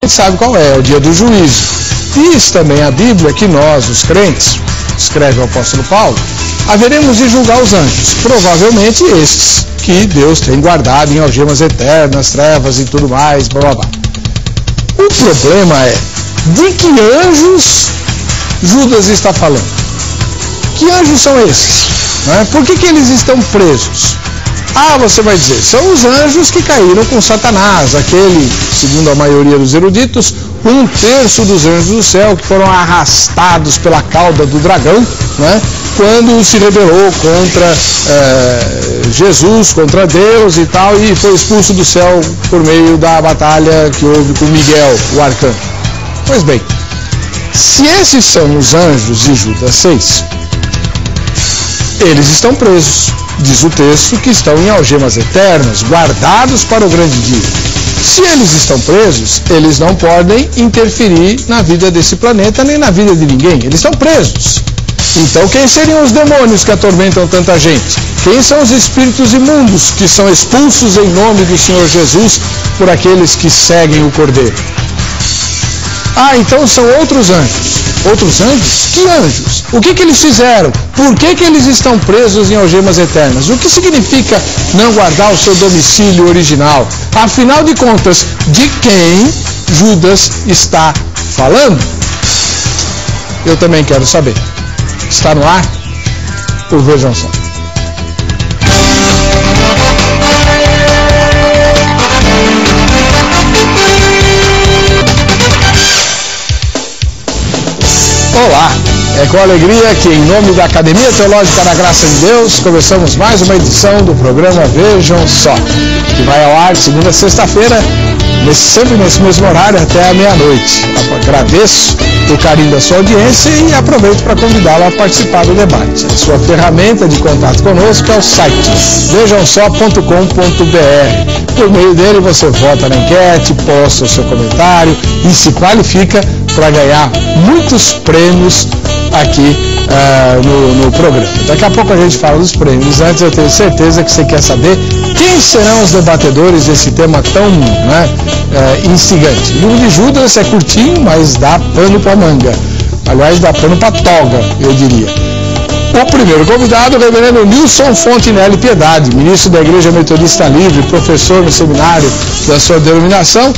sabe qual é o dia do juízo. Diz também a Bíblia que nós, os crentes, escreve o apóstolo Paulo, haveremos de julgar os anjos, provavelmente estes que Deus tem guardado em algemas eternas, trevas e tudo mais, blá blá blá. O problema é, de que anjos Judas está falando? Que anjos são esses? Por que eles estão presos? Ah, você vai dizer, são os anjos que caíram com Satanás, aquele, segundo a maioria dos eruditos, 1/3 dos anjos do céu que foram arrastados pela cauda do dragão, quando se rebelou contra Jesus, contra Deus e tal, e foi expulso do céu por meio da batalha que houve com Miguel, o arcanjo. Pois bem, se esses são os anjos de Judas 6, eles estão presos, diz o texto, que estão em algemas eternas, guardados para o grande dia. Se eles estão presos, eles não podem interferir na vida desse planeta, nem na vida de ninguém. Eles estão presos. Então, quem seriam os demônios que atormentam tanta gente? Quem são os espíritos imundos que são expulsos em nome do Senhor Jesus por aqueles que seguem o Cordeiro? Ah, então são outros anjos. Outros anjos? Que anjos? O que eles fizeram? Por que eles estão presos em algemas eternas? O que significa não guardar o seu domicílio original? Afinal de contas, de quem Judas está falando? Eu também quero saber. Está no ar? O Vejam Só. Olá, é com alegria que, em nome da Academia Teológica da Graça de Deus, começamos mais uma edição do programa Vejam Só, que vai ao ar de segunda a sexta-feira, sempre nesse mesmo horário, até a meia-noite. Agradeço o carinho da sua audiência e aproveito para convidá-lo a participar do debate. A sua ferramenta de contato conosco é o site vejamsó.com.br. Por meio dele você vota na enquete, posta o seu comentário e se qualifica para ganhar muitos prêmios aqui no programa. Daqui a pouco a gente fala dos prêmios. Antes eu tenho certeza que você quer saber quem serão os debatedores desse tema tão instigante. O livro de Judas é curtinho, mas dá pano para manga. Aliás, dá pano para toga, eu diria. O primeiro convidado, o reverendo Nilson Fontinelli Piedade, ministro da Igreja Metodista Livre, professor no seminário da sua denominação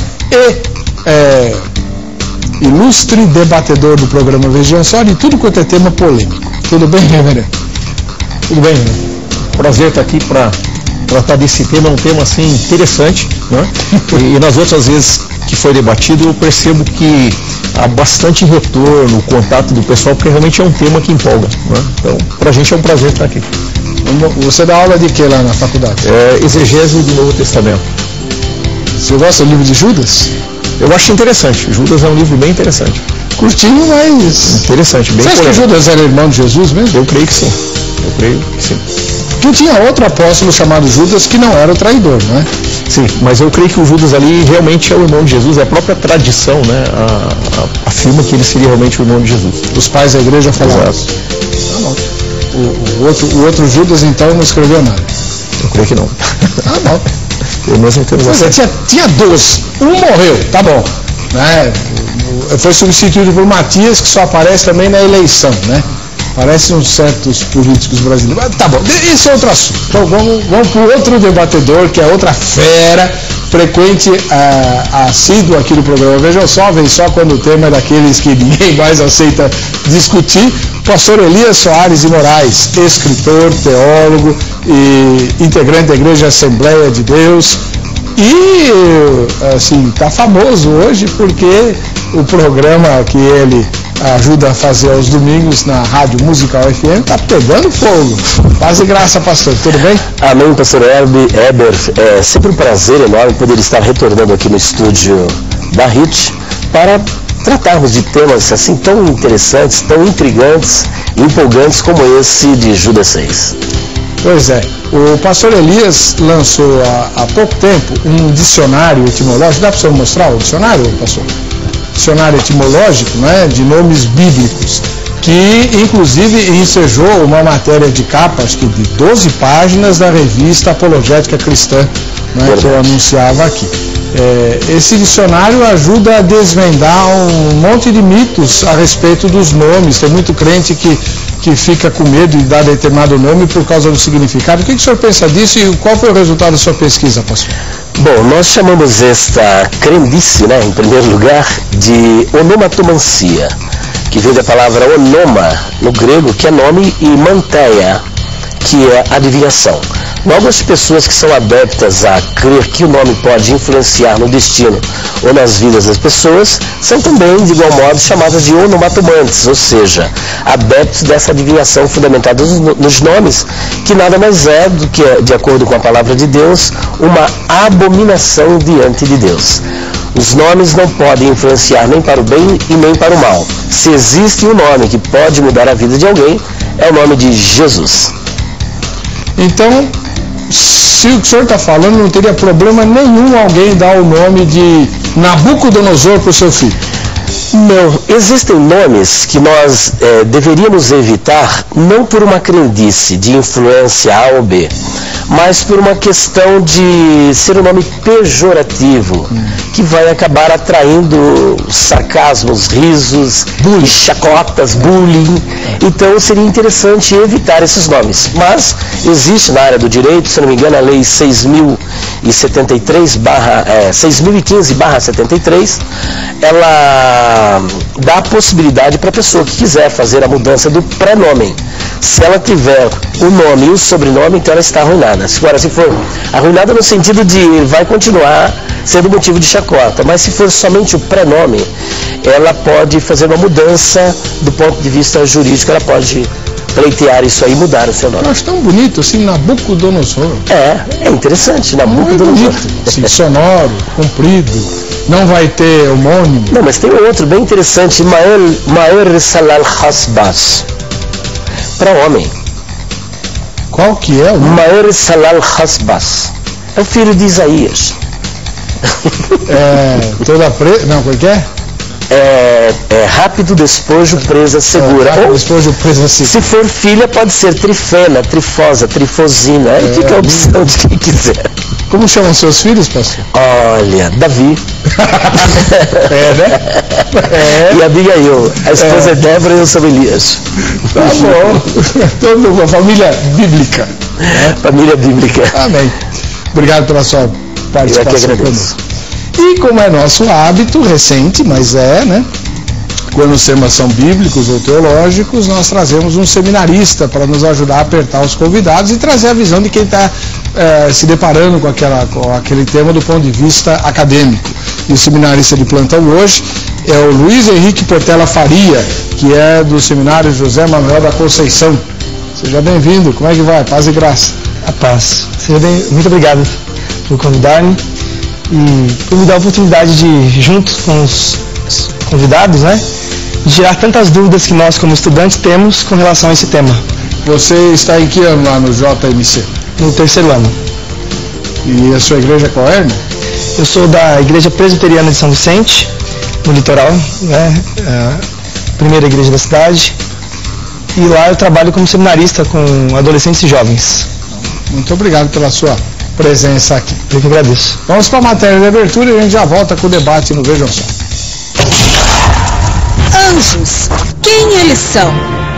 e ilustre debatedor do programa Vejam Só de tudo quanto é tema polêmico. Tudo bem, reverendo? Tudo bem, reverendo? Prazer estar aqui para tratar desse tema, um tema assim interessante, E nas outras vezes que foi debatido eu percebo que há bastante retorno, contato do pessoal, porque realmente é um tema que empolga, Então, para a gente é um prazer estar aqui. Você dá aula de que lá na faculdade? Exegese do Novo Testamento. Você gosta do livro de Judas? Eu acho interessante. Judas é um livro bem interessante. Curtinho, mas interessante, bem. Você acha que Judas era irmão de Jesus mesmo? Eu creio que sim. Que tinha outro apóstolo chamado Judas que não era o traidor, não é? Sim, mas eu creio que o Judas ali realmente é o irmão de Jesus. A própria tradição, afirma que ele seria realmente o irmão de Jesus. Os pais da igreja falaram. Exato. Ah, não. O outro Judas então não escreveu nada. Eu creio que não. Ah, não. Eu mesmo tenho tinha 12. Um morreu, tá bom. Foi substituído por Matias, que só aparece também na eleição, Parecem uns certos políticos brasileiros. Mas tá bom, esse é outro assunto. Então vamos para o outro debatedor, que é outra fera, frequente, assíduo aqui no programa. Vejam só, vem só quando o tema é daqueles que ninguém mais aceita discutir. Pastor Elias Soares de Moraes, escritor, teólogo e integrante da Igreja Assembleia de Deus. E, está famoso hoje porque o programa que ele ajuda a fazer aos domingos na Rádio Musical FM está pegando fogo. Paz e graça, pastor. Tudo bem? Amém, pastor Heber. É sempre um prazer enorme poder estar retornando aqui no estúdio da HIT para tratarmos de temas assim tão interessantes, tão intrigantes e empolgantes como esse de Judas 6. Pois é. O pastor Elias lançou há pouco tempo um dicionário etimológico. Dá para você mostrar o dicionário, pastor? Dicionário etimológico, de nomes bíblicos, que inclusive ensejou uma matéria de capa, acho que de 12 páginas da revista Apologética Cristã, que eu anunciava aqui. Esse dicionário ajuda a desvendar um monte de mitos a respeito dos nomes. Tem muito crente que fica com medo de dar determinado nome por causa do significado. O que o senhor pensa disso e qual foi o resultado da sua pesquisa, pastor? Bom, nós chamamos esta crendice, né, em primeiro lugar, de onomatomancia, que vem da palavra onoma, no grego, que é nome, e manteia, que é adivinhação. Logo, as pessoas que são adeptas a crer que o nome pode influenciar no destino ou nas vidas das pessoas, são também, de igual modo, chamadas de onomatomantes, ou seja, adeptos dessa adivinhação fundamentada nos nomes, que nada mais é do que, de acordo com a palavra de Deus, uma abominação diante de Deus. Os nomes não podem influenciar nem para o bem e nem para o mal. Se existe um nome que pode mudar a vida de alguém, é o nome de Jesus. Então, se o que o senhor está falando, não teria problema nenhum alguém dar o nome de Nabucodonosor para o seu filho? Não, existem nomes que nós deveríamos evitar, não por uma crendice de influência A ou B, mas por uma questão de ser um nome pejorativo, que vai acabar atraindo sarcasmos, risos, chacotas, bullying. Então seria interessante evitar esses nomes. Mas existe na área do direito, se não me engano, a lei 6.015/73, ela dá a possibilidade para a pessoa que quiser fazer a mudança do prenome. Se ela tiver o nome e o sobrenome, então ela está arruinada. Agora, se for arruinada no sentido de vai continuar sendo motivo de chacota, mas se for somente o prenome, ela pode fazer uma mudança do ponto de vista jurídico, ela pode pleitear isso aí e mudar o seu nome. Eu acho tão bonito assim, Nabucodonosor. É interessante, Nabucodonosor. Sim, sonoro, comprido, não vai ter homônimo. Não, mas tem um outro bem interessante, Maer Salal Hasbas, para homem. Qual que é o nome? Maer Salal Hasbas, é o filho de Isaías. Toda presa, não, como é que é? Rápido despojo, presa segura. Rápido despojo, presa segura. Se for filha, pode ser trifena, trifosa, trifosina. Aí fica a opção de quem quiser. Como chamam seus filhos, pastor? Olha, Davi. Né? E Abigail. A esposa é Débora e eu sou Elias. Tá bom. Toda uma família bíblica. Né? Família bíblica. Amém. Obrigado pela sua participação. Eu que agradeço. E como é nosso hábito, recente, mas né? Quando os temas são bíblicos ou teológicos, nós trazemos um seminarista para nos ajudar a apertar os convidados e trazer a visão de quem está se deparando com aquele tema do ponto de vista acadêmico. E o seminarista de plantão hoje é o Luiz Henrique Portela Faria, que é do Seminário José Manuel da Conceição. Seja bem-vindo, como é que vai? Paz e graça. A paz. Muito obrigado por convidar-me e por me dar a oportunidade de, junto com os convidados, né, de tirar tantas dúvidas que nós, como estudantes, temos com relação a esse tema. Você está em que ano lá no JMC? No 3º ano. E a sua igreja qual é, irmão? Eu sou da Igreja Presbiteriana de São Vicente, no litoral, né, a primeira igreja da cidade. E lá eu trabalho como seminarista com adolescentes e jovens. Muito obrigado pela sua presença aqui. Eu que agradeço. Vamos para a matéria de abertura e a gente já volta com o debate no Vejam Só. Anjos, quem eles são?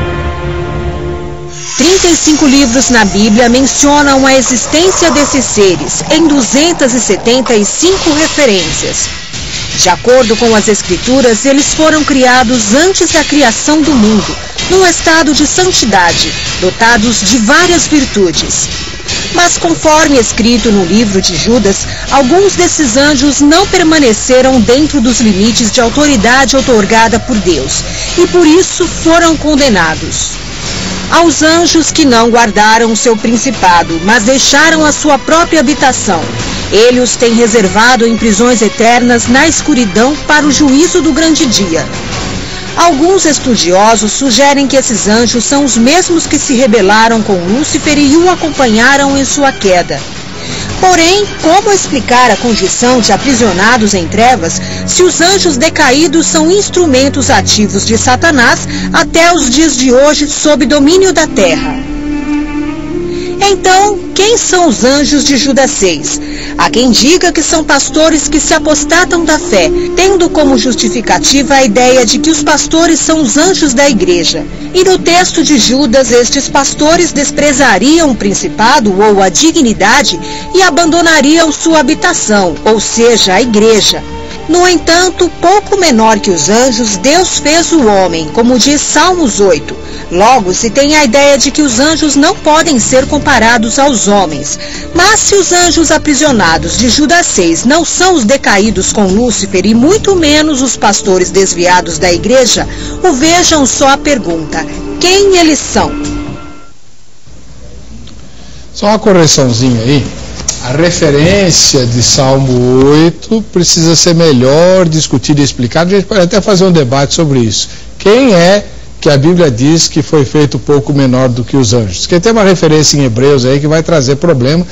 35 livros na Bíblia mencionam a existência desses seres, em 275 referências. De acordo com as Escrituras, eles foram criados antes da criação do mundo, num estado de santidade, dotados de várias virtudes. Mas conforme escrito no livro de Judas, alguns desses anjos não permaneceram dentro dos limites de autoridade outorgada por Deus, e por isso foram condenados. Aos anjos que não guardaram o seu principado, mas deixaram a sua própria habitação, ele os tem reservado em prisões eternas na escuridão para o juízo do grande dia. Alguns estudiosos sugerem que esses anjos são os mesmos que se rebelaram com Lúcifer e o acompanharam em sua queda. Porém, como explicar a condição de aprisionados em trevas se os anjos decaídos são instrumentos ativos de Satanás até os dias de hoje sob domínio da terra? Então, quem são os anjos de Judas 6? Há quem diga que são pastores que se apostatam da fé, tendo como justificativa a ideia de que os pastores são os anjos da igreja. E no texto de Judas, estes pastores desprezariam o principado ou a dignidade e abandonariam sua habitação, ou seja, a igreja. No entanto, pouco menor que os anjos, Deus fez o homem, como diz Salmos 8. Logo, se tem a ideia de que os anjos não podem ser comparados aos homens. Mas se os anjos aprisionados de Judas 6 não são os decaídos com Lúcifer e muito menos os pastores desviados da igreja, vejam só a pergunta: quem eles são? Só uma correçãozinha aí. A referência de Salmo 8 precisa ser melhor discutida e explicada. A gente pode até fazer um debate sobre isso. Quem é que a Bíblia diz que foi feito pouco menor do que os anjos? Porque tem uma referência em Hebreus aí que vai trazer problema.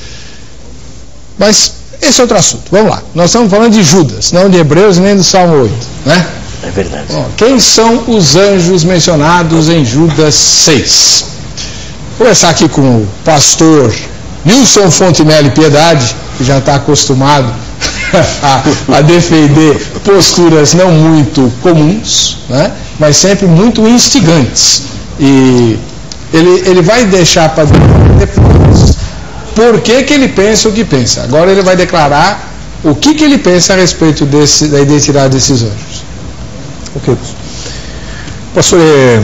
Mas esse é outro assunto. Vamos lá. Nós estamos falando de Judas, não de Hebreus nem do Salmo 8, né? É verdade. Bom, quem são os anjos mencionados em Judas 6? Vou começar aqui com o pastor Nilson Fontenelle Piedade, que já está acostumado a defender posturas não muito comuns, né? Mas sempre muito instigantes. E ele vai deixar para depois por que ele pensa o que pensa. Agora ele vai declarar o que ele pensa a respeito da identidade desses anjos. Ok. Pastor,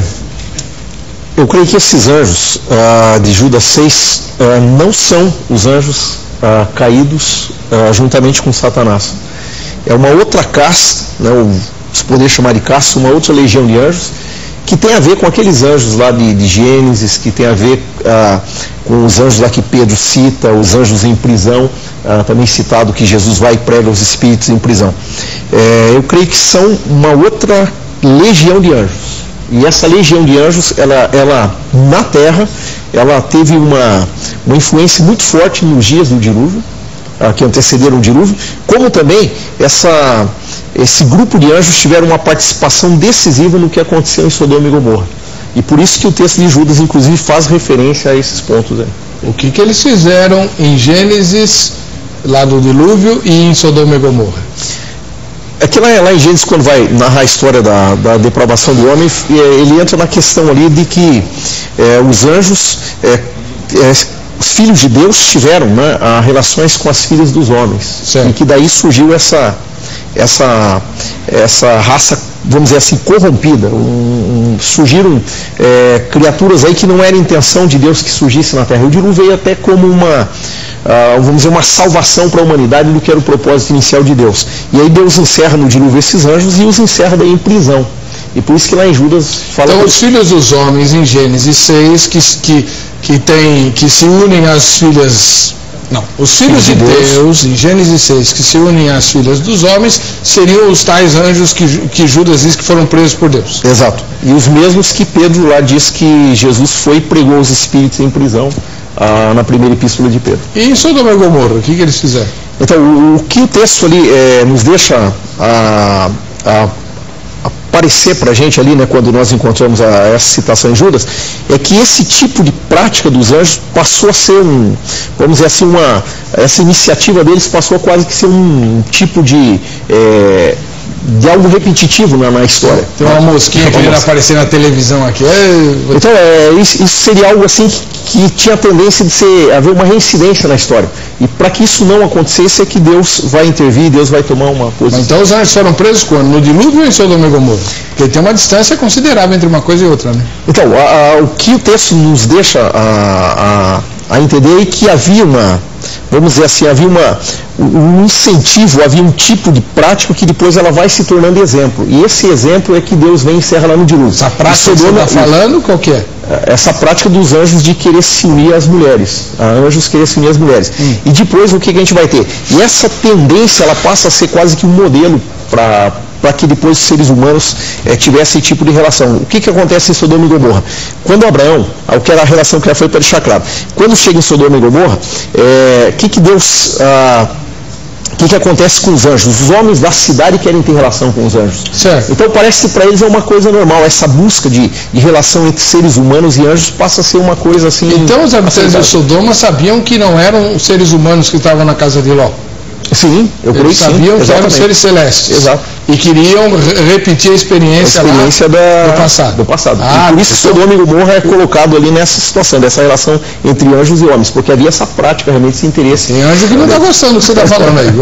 eu creio que esses anjos de Judas 6 não são os anjos caídos juntamente com Satanás. É uma outra casta, né, se poder chamar de casta, uma outra legião de anjos, que tem a ver com aqueles anjos lá de Gênesis, que tem a ver com os anjos lá que Pedro cita, os anjos em prisão, também citado que Jesus vai e prega os espíritos em prisão. Eu creio que são uma outra legião de anjos. E essa legião de anjos, ela na Terra, ela teve uma influência muito forte nos dias do dilúvio, que antecederam o dilúvio, como também esse grupo de anjos tiveram uma participação decisiva no que aconteceu em Sodoma e Gomorra. E por isso que o texto de Judas, inclusive, faz referência a esses pontos aí. O que eles fizeram em Gênesis, lá do dilúvio, e em Sodoma e Gomorra? É que lá em Gênesis, quando vai narrar a história da depravação do homem, ele entra na questão ali de que os anjos, os filhos de Deus tiveram, né, relações com as filhas dos homens. Certo. E que daí surgiu essa raça, vamos dizer assim, corrompida. Surgiram criaturas aí que não era intenção de Deus que surgisse na Terra. O dilúvio veio até como vamos dizer, uma salvação para a humanidade do que era o propósito inicial de Deus. E aí Deus encerra no dilúvio esses anjos e os encerra daí em prisão. E por isso que lá em Judas fala... Então os filhos dos homens em Gênesis 6 que se unem às filhas... Não, os filhos de Deus em Gênesis 6 que se unem às filhas dos homens seriam os tais anjos que Judas diz que foram presos por Deus. Exato. E os mesmos que Pedro lá diz que Jesus foi e pregou os espíritos em prisão na primeira epístola de Pedro. E em Sodoma e Gomorra, o que eles fizeram? Então, o que o texto ali nos deixa aparecer para a gente ali, né, quando nós encontramos essa citação em Judas, é que esse tipo de prática dos anjos passou a ser vamos dizer assim, essa iniciativa deles passou a quase que ser um tipo de algo repetitivo na história. Tem uma mosquinha querendo aparecer na televisão aqui. Então, isso seria algo assim que tinha a tendência de haver uma reincidência na história. E para que isso não acontecesse é que Deus vai intervir, Deus vai tomar uma posição. Então os anjos foram presos quando? No dilúvio ou em Sodoma e Gomorra? Porque tem uma distância considerável entre uma coisa e outra, né? Então, o que o texto nos deixa a entender é que havia vamos dizer assim, havia um incentivo, havia um tipo de prática que depois ela vai se tornando exemplo. E esse exemplo é que Deus vem e encerra lá no dilúvio. Essa prática que você está falando, qual que é? Essa prática dos anjos de querer se unir às mulheres. Anjos querer se unir às mulheres. E depois o que a gente vai ter? E essa tendência, ela passa a ser quase que um modelo para que depois os seres humanos tivessem esse tipo de relação. O que acontece em Sodoma e Gomorra? Quando Abraão, que era a relação que foi para deixar claro, quando chega em Sodoma e Gomorra, o que Deus o que acontece com os anjos? Os homens da cidade querem ter relação com os anjos. Certo. Então parece que para eles é uma coisa normal. Essa busca de relação entre seres humanos e anjos passa a ser uma coisa assim... Então os habitantes de Sodoma sabiam que não eram os seres humanos que estavam na casa de Ló. Sim, eu creio que sim. Eles sabiam que eram seres celestes. Exato. E queriam repetir a experiência do passado. Ah, e por isso Sodoma e Gomorra é colocado ali nessa situação, dessa relação entre anjos e homens, porque havia essa prática, realmente, esse interesse. Tem anjo que não está gostando do que você está falando aí.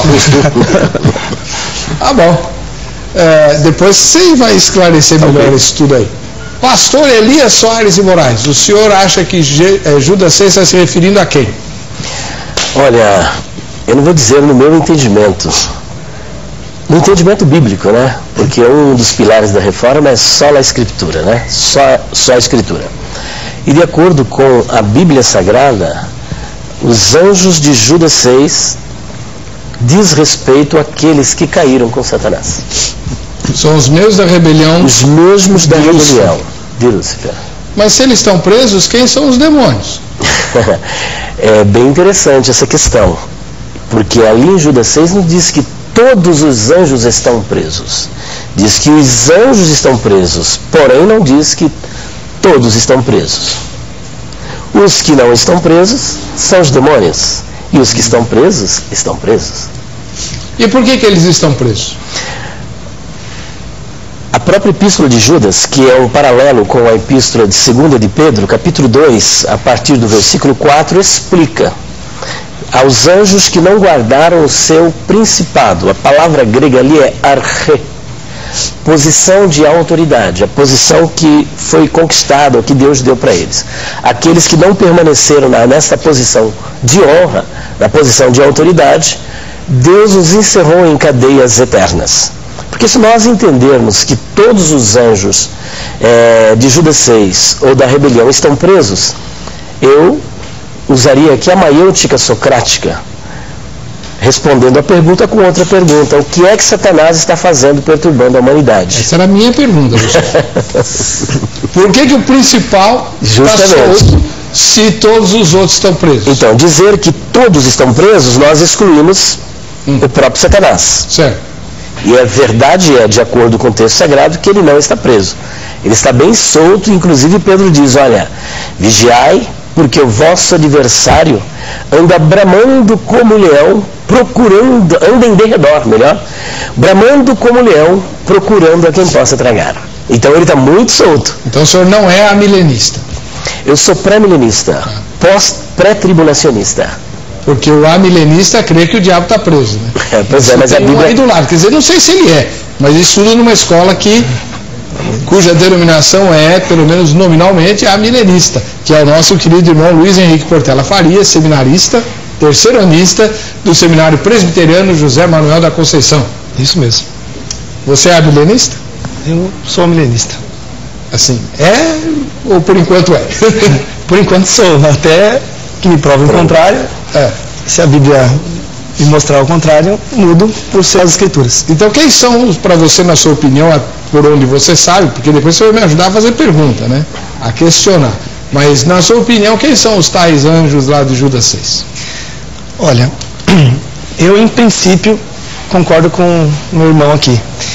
Ah, bom. Depois você vai esclarecer melhor isso tudo aí. Pastor Elias Soares e Moraes, o senhor acha que Judas 6 está se referindo a quem? Olha, eu não vou dizer no meu entendimento. No entendimento bíblico, né? Porque um dos pilares da reforma é só a Escritura, né? Só a Escritura. E de acordo com a Bíblia Sagrada, os anjos de Judas 6 diz respeito àqueles que caíram com Satanás. São os mesmos da rebelião. Os mesmos da rebelião de Lúcifer. Mas se eles estão presos, quem são os demônios? É bem interessante essa questão. Porque ali em Judas 6 não diz que todos os anjos estão presos. Diz que os anjos estão presos, porém não diz que todos estão presos. Os que não estão presos são os demônios. E os que estão presos, estão presos. E por que eles estão presos? A própria epístola de Judas, que é um paralelo com a epístola de 2 de Pedro, capítulo 2, a partir do versículo 4, explica aos anjos que não guardaram o seu principado. A palavra grega ali é arche, posição de autoridade, a posição que foi conquistada, que Deus deu para eles. Aqueles que não permaneceram nessa posição de honra, na posição de autoridade, Deus os encerrou em cadeias eternas. Porque se nós entendermos que todos os anjos de Judas 6 ou da rebelião estão presos, eu usaria aqui a maiêutica socrática, respondendo a pergunta com outra pergunta. O que é que Satanás está fazendo perturbando a humanidade? Essa era a minha pergunta, Por que o principal está solto se todos os outros estão presos? Então, dizer que todos estão presos, nós excluímos o próprio Satanás. Certo. E a verdade é, de acordo com o texto sagrado, que ele não está preso. Ele está bem solto, inclusive Pedro diz, olha, vigiai, porque o vosso adversário anda bramando como leão, anda em derredor, bramando como leão, procurando a quem possa tragar. Então ele está muito solto. Então o senhor não é amilenista? Eu sou pré-milenista, pré-tribulacionista. Porque o amilenista crê que o diabo está preso, né? Pois é, mas a Bíblia... aí do lado, quer dizer, não sei se ele mas ele estuda numa escola cuja denominação é, pelo menos nominalmente, amilenista, que é o nosso querido irmão Luiz Henrique Portela Faria, seminarista, terceironista do Seminário Presbiteriano José Manuel da Conceição. Isso mesmo. Você é amilenista? Eu sou amilenista. Assim, ou por enquanto é? Por enquanto sou, até que me prove o contrário. Se a Bíblia me mostrar o contrário, eu mudo por ser as Escrituras. Então quem são, para você, na sua opinião, por onde você sabe, porque depois você vai me ajudar a fazer pergunta, né? A questionar. Mas, na sua opinião, quem são os tais anjos lá de Judas 6? Olha, eu em princípio concordo com o meu irmão aqui.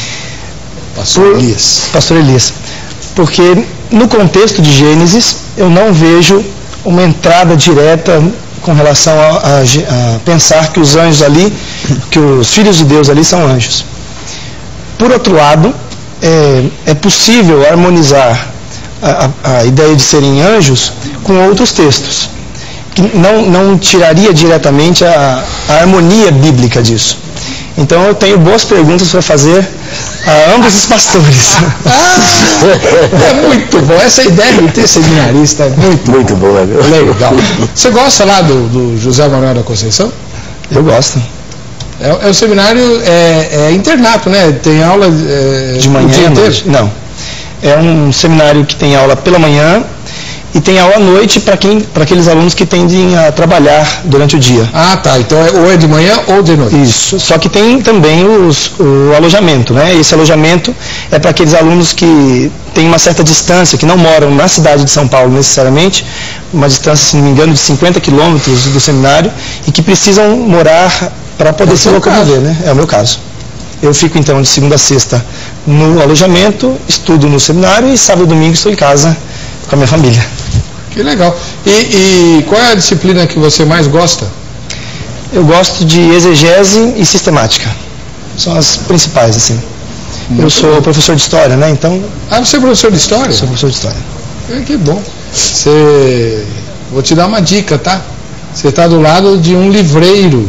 Pastor Elias. Porque no contexto de Gênesis, eu não vejo uma entrada direta com relação a pensar que os anjos ali, que os filhos de Deus ali são anjos. Por outro lado, é possível harmonizar a ideia de serem anjos com outros textos, que não tiraria diretamente a harmonia bíblica disso. Então eu tenho boas perguntas para fazer a ambos os pastores. É muito bom, essa ideia de ter seminarista é muito bom. Legal. Você gosta lá do José Manuel da Conceição? Eu gosto. É o seminário, internato, né? Tem aula de manhã, o dia inteiro? Não. É um seminário que tem aula pela manhã e tem aula à noite para aqueles alunos que tendem a trabalhar durante o dia. Ah, tá. Então ou é de manhã ou de noite. Isso. Só que tem também o alojamento, né? Esse alojamento é para aqueles alunos que têm uma certa distância, que não moram na cidade de São Paulo necessariamente, uma distância, se não me engano, de 50 quilômetros do seminário, e que precisam morar para poder se locomover, né? É o meu caso. Eu fico então de segunda a sexta no alojamento, estudo no seminário e sábado e domingo estou em casa com a minha família. Que legal. E qual é a disciplina que você mais gosta? Eu gosto de exegese e sistemática. São as principais, assim. Eu sou professor de história, né? Então. Ah, você é professor de história? Sou professor de história. Que bom. Vou te dar uma dica, tá? Você está do lado de um livreiro.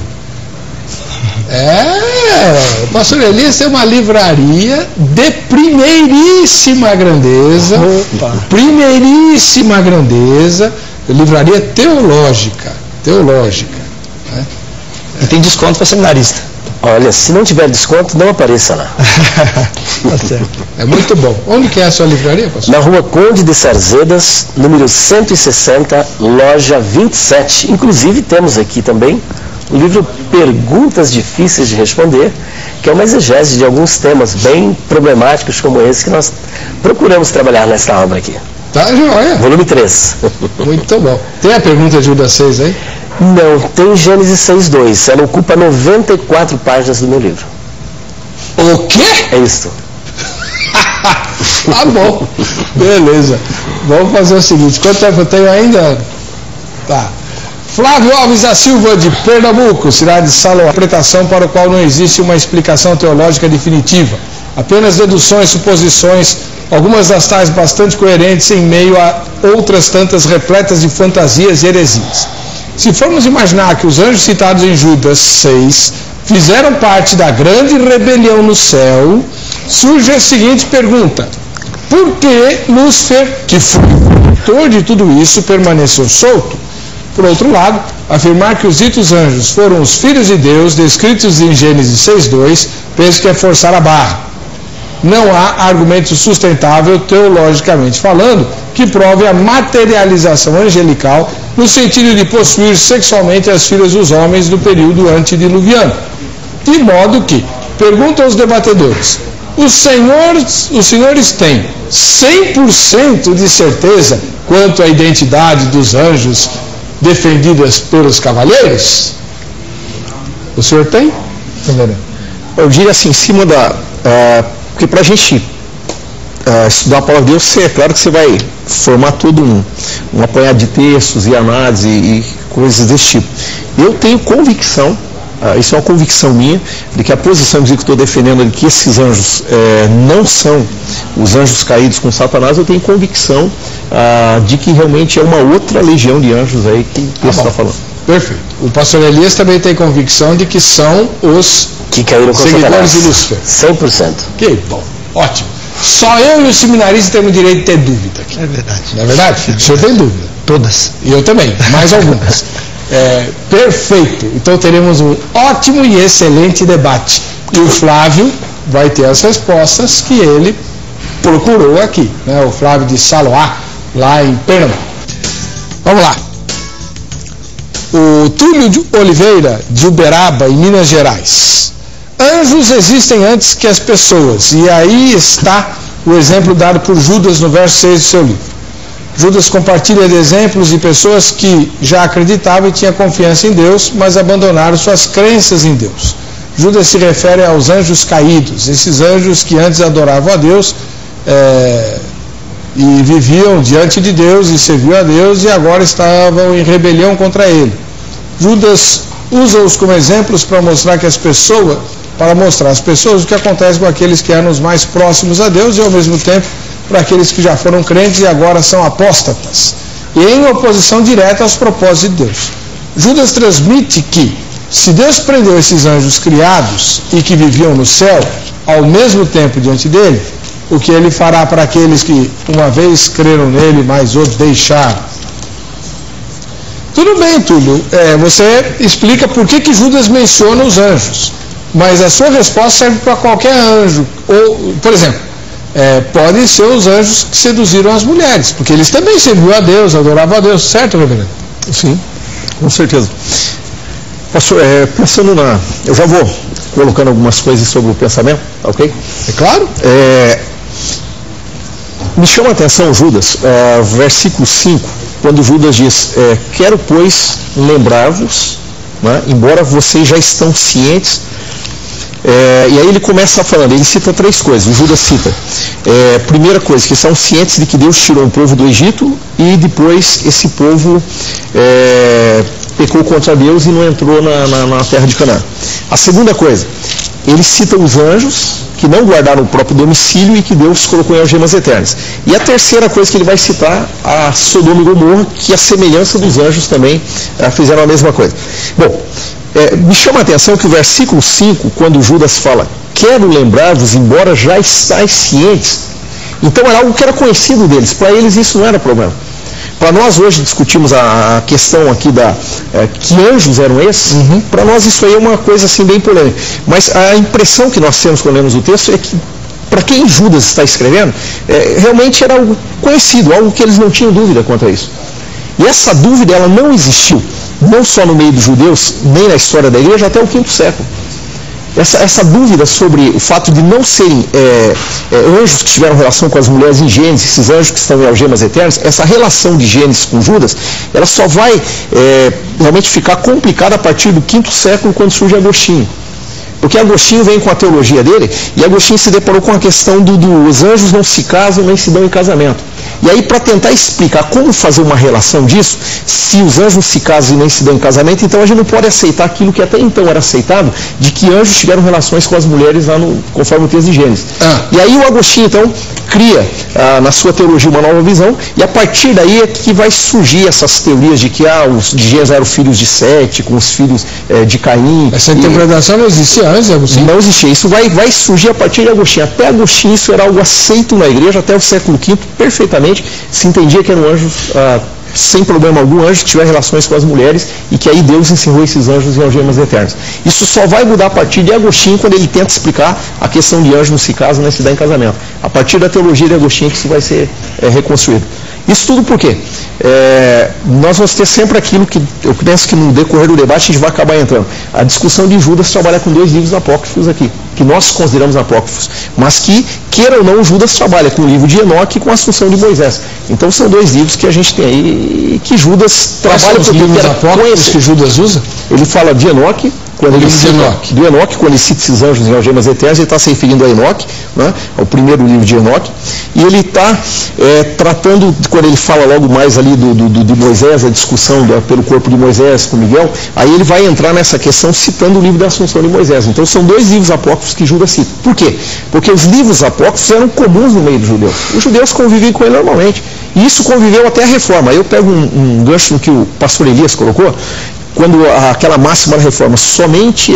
O pastor Elias tem uma livraria de primeiríssima grandeza. Opa. Primeiríssima grandeza. Livraria teológica. Né? E tem desconto para seminarista. Olha, se não tiver desconto, não apareça lá. Tá certo. É muito bom. Onde que é a sua livraria, pastor? Na rua Conde de Sarzedas, número 160, loja 27. Inclusive temos aqui também o livro Perguntas Difíceis de Responder, que é uma exegese de alguns temas bem problemáticos como esse que nós procuramos trabalhar nesta obra aqui. Tá joia. Volume 3. Muito bom. Tem a pergunta de Judas 6 aí? Não, tem Gênesis 6:2. Ela ocupa 94 páginas do meu livro. O quê? É isso. Tá bom. Beleza. Vamos fazer o seguinte. Quanto tempo eu tenho ainda? Tá. Flávio Alves da Silva, de Pernambuco, cidade de Salomão. Interpretação para o qual não existe uma explicação teológica definitiva. Apenas deduções, suposições, algumas das tais bastante coerentes em meio a outras tantas repletas de fantasias e heresias. Se formos imaginar que os anjos citados em Judas 6 fizeram parte da grande rebelião no céu, surge a seguinte pergunta: por que Lúcifer, que foi o autor de tudo isso, permaneceu solto? Por outro lado, afirmar que os ditos anjos foram os filhos de Deus, descritos em Gênesis 6:2, penso que é forçar a barra. Não há argumento sustentável, teologicamente falando, que prove a materialização angelical no sentido de possuir sexualmente as filhas dos homens do período antediluviano. De modo que, perguntam aos debatedores, os senhores têm 100% de certeza quanto à identidade dos anjos defendidas pelos cavalheiros? O senhor tem? Eu diria assim, em cima da... porque para a gente estudar a palavra de Deus, é claro que você vai formar todo um apanhado de textos e análise e coisas desse tipo. Eu tenho convicção, isso é uma convicção minha, de que a posição que eu estou defendendo de que esses anjos não são os anjos caídos com Satanás, eu tenho convicção de que realmente é uma outra legião de anjos aí que o texto está falando. Perfeito. O pastor Elias também tem convicção de que são os que caíram com seguidores de Lúcifer. 100%. Que bom, ótimo. Só eu e o seminarista temos o direito de ter dúvida aqui. É verdade. Não é verdade? O senhor tem dúvida? Todas. E eu também, mais algumas. Perfeito. Então teremos um ótimo e excelente debate. E o Flávio vai ter as respostas que ele procurou aqui, né? O Flávio de Salomão, lá em Pernambuco. Vamos lá. O Túlio de Oliveira, de Uberaba, em Minas Gerais. Anjos existem antes que as pessoas, e aí está o exemplo dado por Judas no verso 6 do seu livro. Judas compartilha de exemplos de pessoas que já acreditavam e tinham confiança em Deus, mas abandonaram suas crenças em Deus. Judas se refere aos anjos caídos, esses anjos que antes adoravam a Deus e viviam diante de Deus e serviam a Deus e agora estavam em rebelião contra ele. Judas usa-os como exemplos para mostrar às pessoas o que acontece com aqueles que eram os mais próximos a Deus e ao mesmo tempo para aqueles que já foram crentes e agora são apóstatas, e em oposição direta aos propósitos de Deus. Judas transmite que, se Deus prendeu esses anjos criados e que viviam no céu, ao mesmo tempo diante dele, o que ele fará para aqueles que uma vez creram nele, mas o deixaram? Tudo bem, Túlio, você explica por que Judas menciona os anjos, mas a sua resposta serve para qualquer anjo. Ou, por exemplo, podem ser os anjos que seduziram as mulheres, porque eles também serviam a Deus, adoravam a Deus, certo, reverendo? Sim, com certeza. Pastor, pensando eu já vou colocando algumas coisas sobre o pensamento, ok? É claro. Me chama a atenção Judas, versículo 5, quando Judas diz, quero, pois, lembrar-vos né? Embora vocês já estão cientes. E aí ele começa falando, ele cita 3 coisas, o Judas cita. Primeira coisa, que são cientes de que Deus tirou um povo do Egito e depois esse povo pecou contra Deus e não entrou na terra de Canaã. A segunda coisa, ele cita os anjos que não guardaram o próprio domicílio e que Deus colocou em algemas eternas. E a terceira coisa que ele vai citar, a Sodoma e Gomorra, que a semelhança dos anjos também fizeram a mesma coisa. Bom, me chama a atenção que o versículo 5, quando Judas fala, quero lembrar-vos, embora já estáis cientes, então era algo que era conhecido deles, para eles isso não era problema. Para nós hoje discutimos a questão aqui que anjos eram esses, para nós isso aí é uma coisa assim bem polêmica. Mas a impressão que nós temos quando lemos o texto é que, para quem Judas está escrevendo, realmente era algo conhecido, algo que eles não tinham dúvida quanto a isso. E essa dúvida ela não existiu, não só no meio dos judeus, nem na história da igreja, até o 5º século. Essa dúvida sobre o fato de não serem anjos que tiveram relação com as mulheres em Gênesis, esses anjos que estão em algemas eternas, essa relação de Gênesis com Judas, ela só vai realmente ficar complicada a partir do 5º século, quando surge Agostinho. Porque Agostinho vem com a teologia dele, e Agostinho se deparou com a questão dos anjos não se casam nem se dão em casamento. E aí, para tentar explicar como fazer uma relação disso, se os anjos se casam e nem se dão em casamento, então a gente não pode aceitar aquilo que até então era aceitado, de que anjos tiveram relações com as mulheres lá conforme o texto de Gênesis. E aí o Agostinho, então, cria na sua teologia uma nova visão, e a partir daí é que vai surgir essas teorias de que os de Gênesis eram filhos de Sete, com os filhos de Caim. Essa interpretação não existia antes de Agostinho? Não existia. Isso vai surgir a partir de Agostinho. Até Agostinho isso era algo aceito na igreja, até o século V, perfeitamente. Se entendia que eram anjos, sem problema algum, anjos que tiveram relações com as mulheres, e que aí Deus encerrou esses anjos em algemas eternas. Isso só vai mudar a partir de Agostinho, quando ele tenta explicar a questão de anjos não se casam nem se dá em casamento. A partir da teologia de Agostinho que isso vai ser reconstruído. Isso tudo por quê? Nós vamos ter sempre aquilo que eu penso que no decorrer do debate a gente vai acabar entrando. A discussão de Judas trabalha com 2 livros apócrifos aqui, que nós consideramos apócrifos, mas que, queira ou não, Judas trabalha com o livro de Enoque e com a Assunção de Moisés. Então são 2 livros que a gente tem aí e que Judas trabalha com os livros apócrifos que Judas usa. Ele fala de Enoque, quando ele cita esses anjos em algemas eternas, ele está se referindo a Enoque, né, ao primeiro livro de Enoque, e ele está tratando, quando ele fala logo mais ali de Moisés, a discussão pelo corpo de Moisés com Miguel, aí ele vai entrar nessa questão citando o livro da Assunção de Moisés. Então são 2 livros apócrifos que Judas cita. Por quê? Porque os livros apócrifos eram comuns no meio dos judeus. Os judeus conviviam com ele normalmente. E isso conviveu até a reforma. Aí eu pego um gancho no que o pastor Elias colocou, quando aquela máxima da reforma somente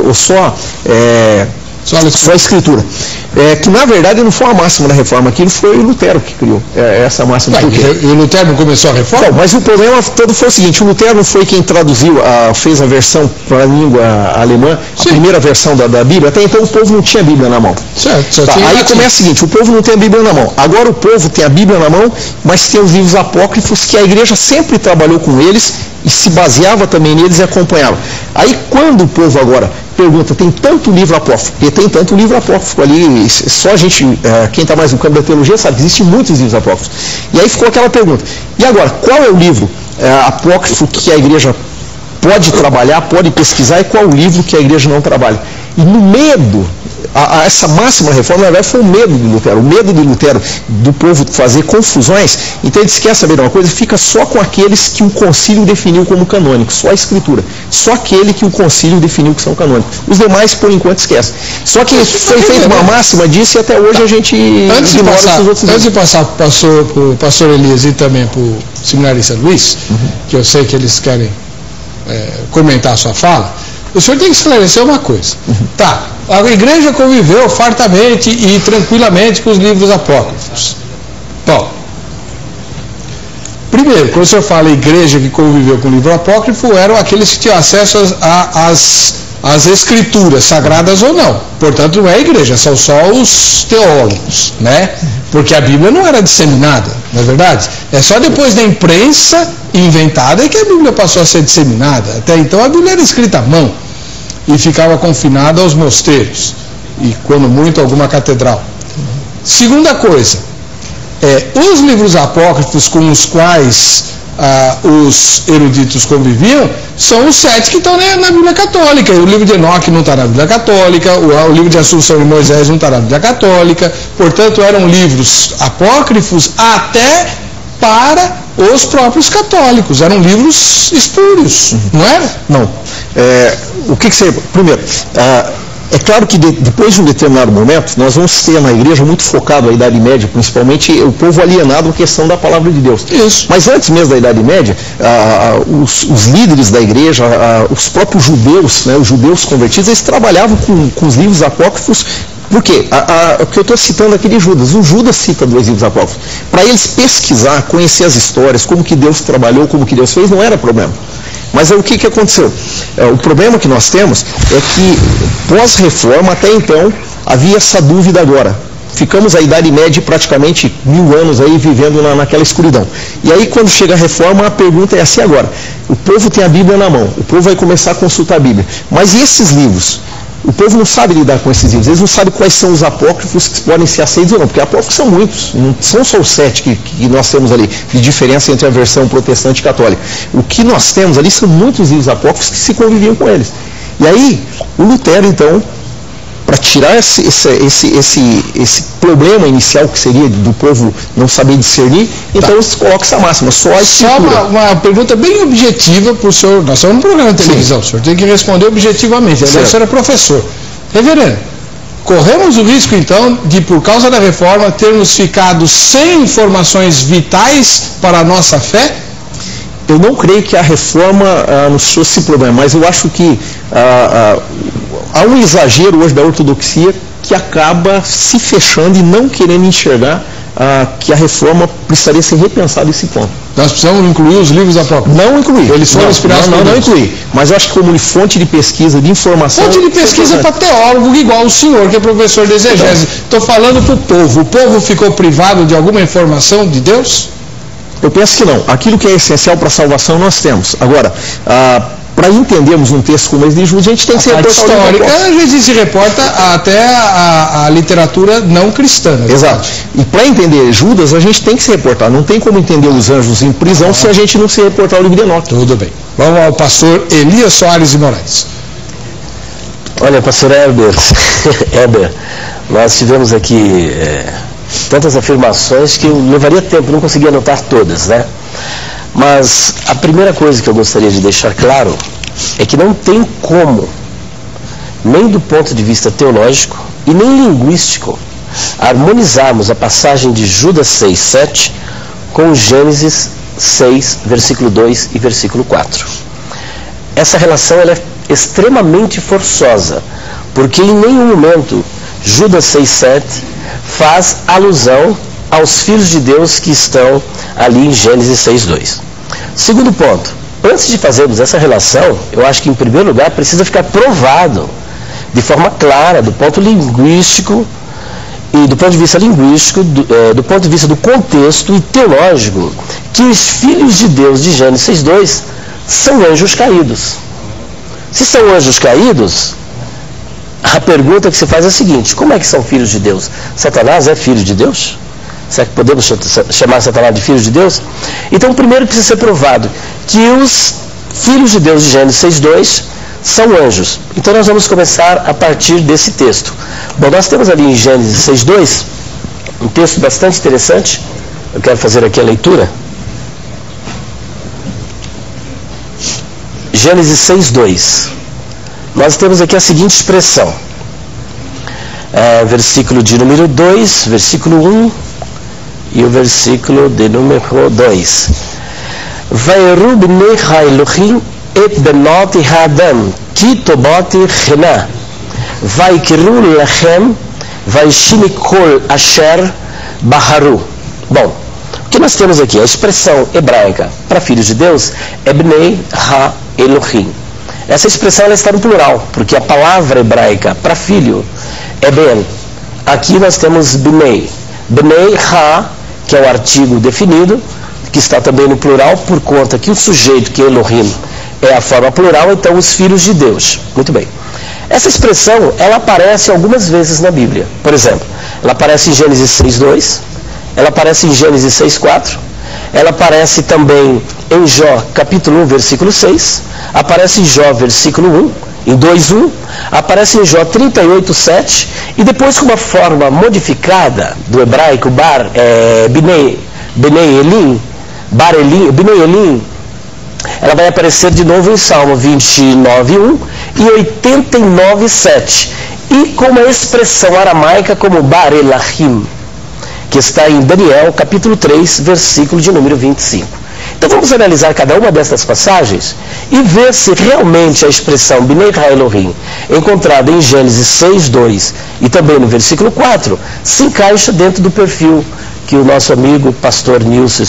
só a escritura. Que na verdade não foi a máxima da reforma, aquilo foi o Lutero que criou essa máxima. E o Lutero não começou a reforma? Não, mas o problema todo foi o seguinte: o Lutero não foi quem traduziu, fez a versão para a língua alemã, a primeira versão da Bíblia. Até então o povo não tinha a Bíblia na mão. Certo, aí começa o seguinte: o povo não tem a Bíblia na mão. Agora o povo tem a Bíblia na mão, mas tem os livros apócrifos que a igreja sempre trabalhou com eles e se baseava também neles e acompanhava. Aí quando o povo agora pergunta, tem tanto livro apócrifo, e tem tanto livro apócrifo ali, só a gente, quem está mais no campo da teologia sabe que existem muitos livros apócrifos. E aí ficou aquela pergunta: e agora, qual é o livro apócrifo que a igreja pode trabalhar, pode pesquisar, e qual o livro que a igreja não trabalha? E no medo, essa máxima reforma, na verdade, foi o medo de Lutero, do povo fazer confusões. Então ele quer saber de uma coisa, fica só com aqueles que o concílio definiu como canônicos, só a escritura, só aquele que o concílio definiu que são canônicos. Os demais, por enquanto, esquece. Só que foi feita uma máxima disso e até hoje a gente ignora esses outros. Antes de passar para o pastor Elias e também para o seminarista Luiz, que eu sei que eles querem comentar a sua fala, o senhor tem que esclarecer uma coisa. Tá, a igreja conviveu fartamente e tranquilamente com os livros apócrifos. Bom, primeiro, quando o senhor fala igreja que conviveu com o livro apócrifo, eram aqueles que tinham acesso às escrituras, sagradas ou não. Portanto, não é a igreja, são só os teólogos, né? Porque a Bíblia não era disseminada, não é verdade? É só depois da imprensa inventada que a Bíblia passou a ser disseminada. Até então a Bíblia era escrita à mão e ficava confinada aos mosteiros e, quando muito, alguma catedral. Segunda coisa, os livros apócrifos com os quais os eruditos conviviam são os 7 que estão na Bíblia Católica. O livro de Enoque não está na Bíblia Católica, o livro de Assunção de Moisés não está na Bíblia Católica, portanto eram livros apócrifos até para os próprios católicos, eram livros espúrios, não era? Não. O que você... Primeiro, é claro que depois de um determinado momento, nós vamos ter na igreja muito focado a Idade Média, principalmente o povo alienado à questão da palavra de Deus. Isso. Mas antes mesmo da Idade Média, os líderes da igreja, os próprios judeus, né, os judeus convertidos, eles trabalhavam com os livros apócrifos. Por quê? O que eu estou citando aqui de Judas, o Judas cita 2 livros apócrifos. Para eles pesquisar, conhecer as histórias, como que Deus trabalhou, como que Deus fez, não era problema. Mas o que aconteceu? O problema que nós temos é que, pós-reforma, até então, havia essa dúvida agora. Ficamos a Idade Média praticamente 1000 anos aí vivendo naquela escuridão. E aí, quando chega a reforma, a pergunta é assim agora. O povo tem a Bíblia na mão, o povo vai começar a consultar a Bíblia. Mas e esses livros? O povo não sabe lidar com esses livros, eles não sabem quais são os apócrifos que podem ser aceitos ou não, porque apócrifos são muitos, não são só os 7 que nós temos ali, de diferença entre a versão protestante e católica. O que nós temos ali são muitos livros apócrifos que se conviviam com eles. E aí, o Lutero, então, para tirar esse problema inicial que seria do povo não saber discernir, então eles colocam essa máxima, só a escritura. Só uma pergunta bem objetiva para o senhor, nós estamos num programa de televisão, o senhor tem que responder objetivamente, o senhor é professor. Reverendo, corremos o risco então de, por causa da reforma, termos ficado sem informações vitais para a nossa fé? Eu não creio que a reforma nos trouxe esse problema, mas eu acho que há um exagero hoje da ortodoxia que acaba se fechando e não querendo enxergar que a reforma precisaria ser repensada nesse ponto. Nós precisamos incluir os livros apócrifos? Não incluir. Eles foram inspirados por Deus? Não incluir. Mas eu acho que como fonte de pesquisa, de informação... Fonte de pesquisa para teólogo igual o senhor, que é professor de exegese. Estou falando para o povo. O povo ficou privado de alguma informação de Deus? Eu penso que não. Aquilo que é essencial para a salvação nós temos. Agora, para entendermos um texto como esse de Judas, a gente tem que ser histórica, às vezes se reporta até a literatura não cristã. Exato. E para entender Judas, a gente tem que se reportar. Não tem como entender os anjos em prisão se a gente não se reportar ao livro de Enoque. Tudo bem. Vamos ao pastor Elias Soares de Moraes. Olha, pastor Heber, nós tivemos aqui tantas afirmações que eu levaria tempo, não conseguia anotar todas, né? Mas a primeira coisa que eu gostaria de deixar claro é que não tem como, nem do ponto de vista teológico e nem linguístico, harmonizarmos a passagem de Judas 6:7 com Gênesis 6, versículo 2 e versículo 4. Essa relação ela é extremamente forçosa, porque em nenhum momento Judas 6:7 faz alusão aos filhos de Deus que estão ali em Gênesis 6:2. Segundo ponto, antes de fazermos essa relação, eu acho que em primeiro lugar precisa ficar provado de forma clara, do ponto linguístico e do ponto de vista linguístico, do ponto de vista do contexto e teológico, que os filhos de Deus de Gênesis 6:2 são anjos caídos. Se são anjos caídos, a pergunta que se faz é a seguinte: como é que são filhos de Deus? Satanás é filho de Deus? Será que podemos chamar Satanás de filho de Deus? Então, primeiro precisa ser provado que os filhos de Deus de Gênesis 6:2 são anjos. Então, nós vamos começar a partir desse texto. Bom, nós temos ali em Gênesis 6:2 um texto bastante interessante. Eu quero fazer aqui a leitura. Gênesis 6:2. Nós temos aqui a seguinte expressão. Versículo de número 2, versículo 1 e o versículo de número 2. Vairu bnei Elohim et benot Adam ki tobot chena vaikru lachem vaishini kol asher baharu. Bom, o que nós temos aqui? A expressão hebraica para filhos de Deus é bnei ha-Elohim. Essa expressão ela está no plural, porque a palavra hebraica para filho é ben. Aqui nós temos bnei. Bnei ha, que é o artigo definido, que está também no plural, por conta que o sujeito, que é Elohim, é a forma plural, então os filhos de Deus. Muito bem. Essa expressão, ela aparece algumas vezes na Bíblia. Por exemplo, ela aparece em Gênesis 6:2, ela aparece em Gênesis 6:4 ela aparece também em Jó, capítulo 1, versículo 6, aparece em Jó, versículo 1, em 2:1, aparece em Jó 38:7, e depois com uma forma modificada do hebraico Bnei Elim, ela vai aparecer de novo em Salmo 29:1 e 89:7, e com uma expressão aramaica como Bar Elahim, que está em Daniel, capítulo 3, versículo de número 25. Então vamos analisar cada uma dessas passagens e ver se realmente a expressão Bnei Elohim, encontrada em Gênesis 6:2 e também no versículo 4, se encaixa dentro do perfil que o nosso amigo pastor Nilson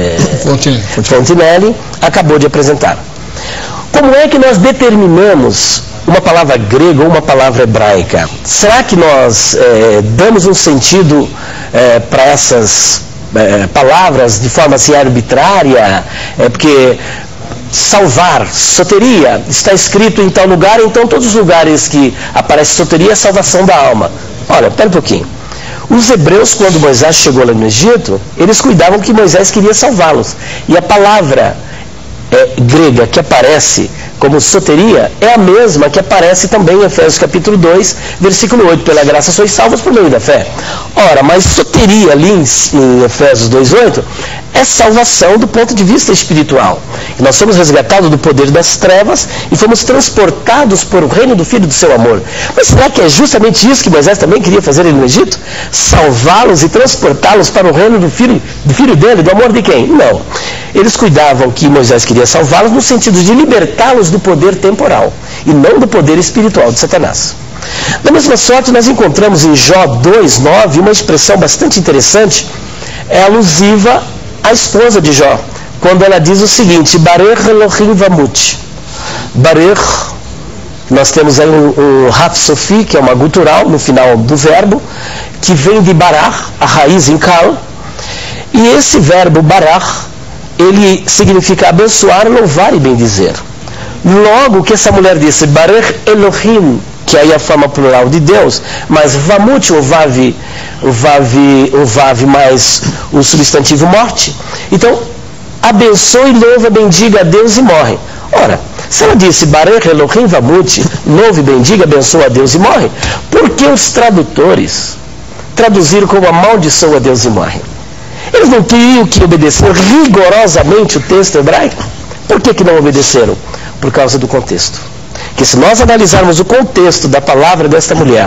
Fontinelli acabou de apresentar. Como é que nós determinamos uma palavra grega ou uma palavra hebraica? Será que nós damos um sentido para essas palavras de forma assim arbitrária? Porque salvar, soteria, está escrito em tal lugar, então todos os lugares que aparece soteria é salvação da alma. Olha, espera um pouquinho. Os hebreus, quando Moisés chegou lá no Egito, eles cuidavam que Moisés queria salvá-los. E a palavra grega que aparece como soteria é a mesma que aparece também em Efésios capítulo 2, versículo 8. Pela graça sois salvos por meio da fé. Ora, mas soteria ali em Efésios 2:8 é salvação do ponto de vista espiritual. E nós somos resgatados do poder das trevas e fomos transportados por o reino do Filho do seu amor. Mas será que é justamente isso que Moisés também queria fazer no Egito? Salvá-los e transportá-los para o reino do filho dele, do amor de quem? Não. Eles cuidavam que Moisés queria salvá-los no sentido de libertá-los do poder temporal e não do poder espiritual de Satanás. Da mesma sorte, nós encontramos em Jó 2:9 uma expressão bastante interessante, alusiva à esposa de Jó, quando ela diz o seguinte: Barech Elohim Vamut. Barech, nós temos aí um Raf Sofi, que é uma gutural no final do verbo, que vem de Barach, a raiz em Kal, e esse verbo Barach, ele significa abençoar, louvar e bendizer. Logo que essa mulher disse Barech Elohim, que aí é a forma plural de Deus, mas Vamut, o vav mais o substantivo morte. Então, abençoe, louva, bendiga a Deus e morre. Ora, se ela disse Barech Elohim Vamut, louve, bendiga, abençoa a Deus e morre, por que os tradutores traduziram como amaldiçoa a Deus e morre? Eles não teriam que obedecer rigorosamente o texto hebraico? Por que não obedeceram? Por causa do contexto. Que se nós analisarmos o contexto da palavra desta mulher,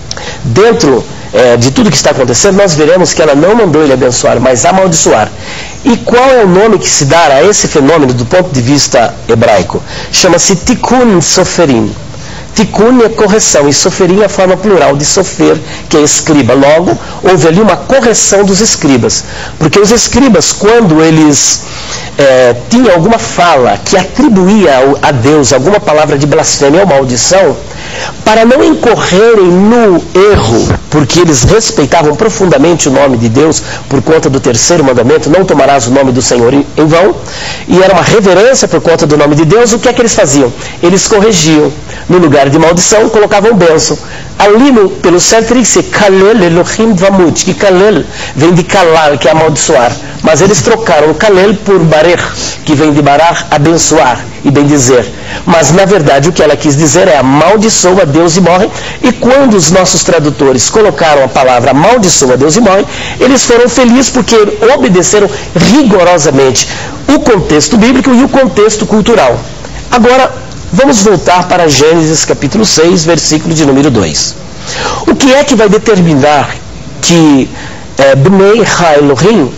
dentro de tudo que está acontecendo, nós veremos que ela não mandou ele abençoar, mas amaldiçoar. E qual é o nome que se dá a esse fenômeno do ponto de vista hebraico? Chama-se Tikkun Soferim. Tikkun é correção, e soferim é a forma plural de sofer, que é escriba. Logo, houve ali uma correção dos escribas. Porque os escribas, quando eles tinham alguma fala que atribuía a Deus alguma palavra de blasfêmia ou maldição, para não incorrerem no erro, porque eles respeitavam profundamente o nome de Deus por conta do terceiro mandamento, não tomarás o nome do Senhor em vão, e era uma reverência por conta do nome de Deus, o que é que eles faziam? Eles corrigiam. No lugar de maldição, colocavam bênção. Ali, pelo certo, teria que ser Kalel Elohim Vamut, que Kalel vem de Kalal, que é amaldiçoar. Mas eles trocaram o Kalel por Barech, que vem de Barach, abençoar e bendizer. Mas, na verdade, o que ela quis dizer é amaldiçoa Deus e morre. E quando os nossos tradutores colocaram a palavra amaldiçoa Deus e morre, eles foram felizes porque obedeceram rigorosamente o contexto bíblico e o contexto cultural. Agora, vamos voltar para Gênesis capítulo 6, versículo de número 2. O que é que vai determinar que Bnei Elohim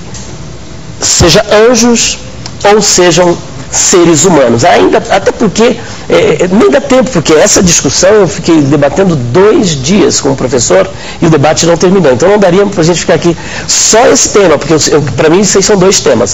seja anjos ou sejam seres humanos? Até porque, nem dá tempo, porque essa discussão eu fiquei debatendo 2 dias com o professor e o debate não terminou. Então não daria para a gente ficar aqui só esse tema, porque para mim esses são 2 temas.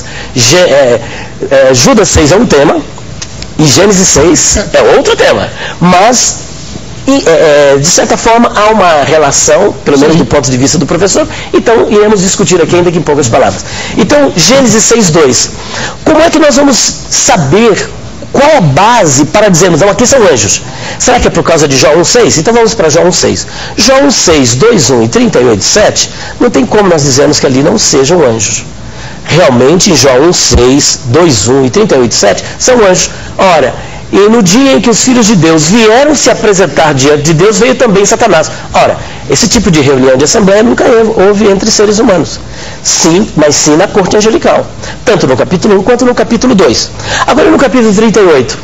Judas 6 é um tema, e Gênesis 6 é outro tema, mas de certa forma há uma relação, pelo menos do ponto de vista do professor, então iremos discutir aqui ainda que em poucas palavras. Então, Gênesis 6:2, como é que nós vamos saber qual a base para dizermos, não, aqui são anjos? Será que é por causa de Jó 1:6? Então vamos para Jó 1:6. Jó 1:6, 2:1 e 38:7, não tem como nós dizermos que ali não sejam anjos. realmente em Jó 1:6, 2:1 e 38:7 são anjos. Ora, e no dia em que os filhos de Deus vieram se apresentar diante de Deus, veio também Satanás. Ora, esse tipo de reunião de assembleia nunca houve entre seres humanos. Sim, mas sim na corte angelical. Tanto no capítulo 1 quanto no capítulo 2. Agora no capítulo 38,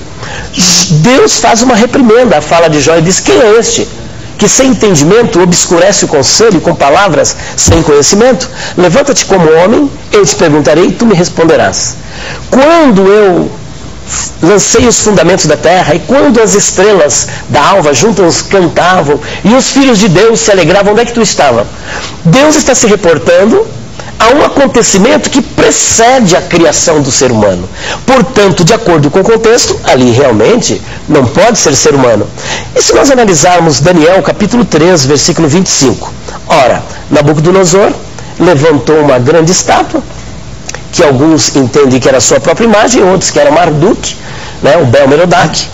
Deus faz uma reprimenda à fala de Jó e diz: quem é este que sem entendimento obscurece o conselho com palavras sem conhecimento? Levanta-te como homem, eu te perguntarei e tu me responderás. Quando eu lancei os fundamentos da terra, e quando as estrelas da alva juntas cantavam, e os filhos de Deus se alegravam, onde é que tu estava? Deus está se reportando a um acontecimento que precede a criação do ser humano. Portanto, de acordo com o contexto, ali realmente não pode ser ser humano. E se nós analisarmos Daniel capítulo 3, versículo 25? Ora, Nabucodonosor levantou uma grande estátua, que alguns entendem que era a sua própria imagem, outros que era Marduk, né, o Bel-Merodach.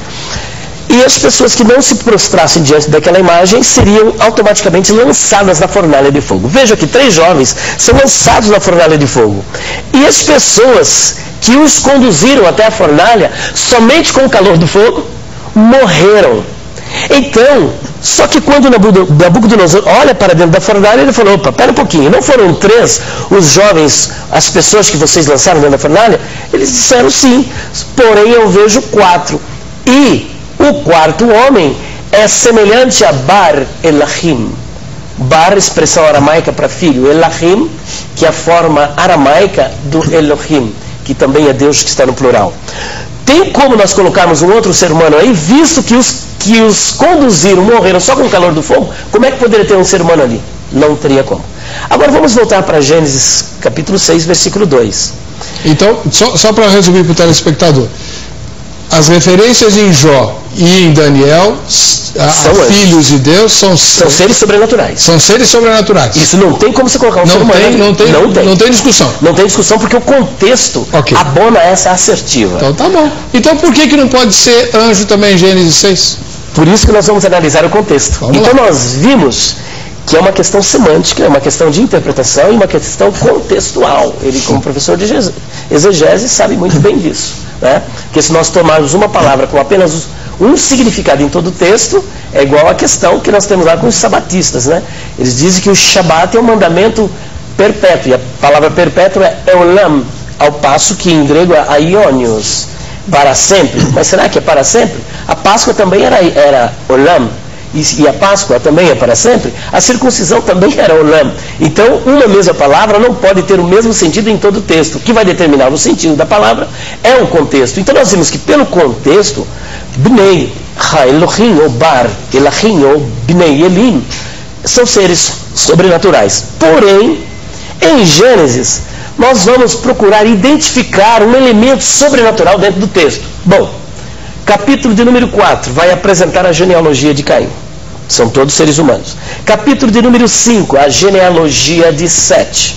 E as pessoas que não se prostrassem diante daquela imagem seriam automaticamente lançadas na fornalha de fogo. Veja que 3 jovens são lançados na fornalha de fogo. E as pessoas que os conduziram até a fornalha, somente com o calor do fogo, morreram. Então, só que quando Nabucodonosor olha para dentro da fornalha, ele falou: opa, pera um pouquinho, não foram 3 os jovens, as pessoas que vocês lançaram dentro da fornalha? Eles disseram sim, porém eu vejo 4. E o 4º homem é semelhante a Bar Elahim. Bar, expressão aramaica para filho. Elahim, que é a forma aramaica do Elohim, que também é Deus, que está no plural. Tem como nós colocarmos um outro ser humano aí, visto que os conduziram, morreram só com o calor do fogo? Como é que poderia ter um ser humano ali? Não teria como. Agora vamos voltar para Gênesis capítulo 6, versículo 2. Então, só para resumir para o telespectador, as referências em Jó e em Daniel a filhos de Deus são seres sobrenaturais. São seres sobrenaturais. Isso não tem como você colocar um ser humano. Não tem discussão. Não tem discussão porque o contexto abona essa assertiva. Então tá bom. Então por que não pode ser anjo também em Gênesis 6? Por isso que nós vamos analisar o contexto. Então nós vimos que é uma questão semântica, é uma questão de interpretação e uma questão contextual. Ele, como professor de exegese, sabe muito bem disso, né? Porque se nós tomarmos uma palavra com apenas um significado em todo o texto, é igual à questão que nós temos lá com os sabatistas, né? Eles dizem que o Shabat é um mandamento perpétuo, e a palavra perpétuo é Eolam, ao passo que em grego é aionios, para sempre. Mas será que é para sempre? A Páscoa também era Olam, e a Páscoa também é para sempre. A circuncisão também era Olam. Então, uma mesma palavra não pode ter o mesmo sentido em todo o texto. O que vai determinar o sentido da palavra é o contexto. Então, nós vimos que pelo contexto, Bnei Ha-Elohim, ou Bar Elahim, ou Bnei Elim, são seres sobrenaturais. Porém, em Gênesis, nós vamos procurar identificar um elemento sobrenatural dentro do texto. Bom, capítulo de número 4 vai apresentar a genealogia de Caim. São todos seres humanos. Capítulo de número 5, a genealogia de Sete.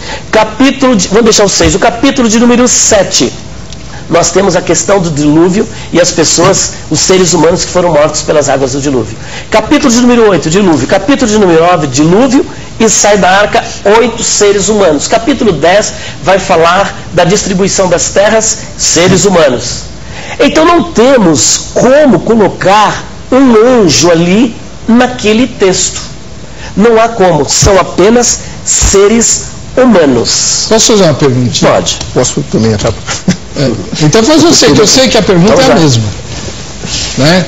Vamos deixar o 6. O capítulo de número 7, nós temos a questão do dilúvio e as pessoas, os seres humanos que foram mortos pelas águas do dilúvio. Capítulo de número 8, dilúvio. Capítulo de número 9, dilúvio, e sai da arca 8 seres humanos. Capítulo 10 vai falar da distribuição das terras, seres humanos. Então não temos como colocar um anjo ali naquele texto. Não há como, são apenas seres humanos. Posso fazer uma perguntinha? Pode. Posso também entrar? Então faz você, que eu sei que a pergunta é a mesma, né?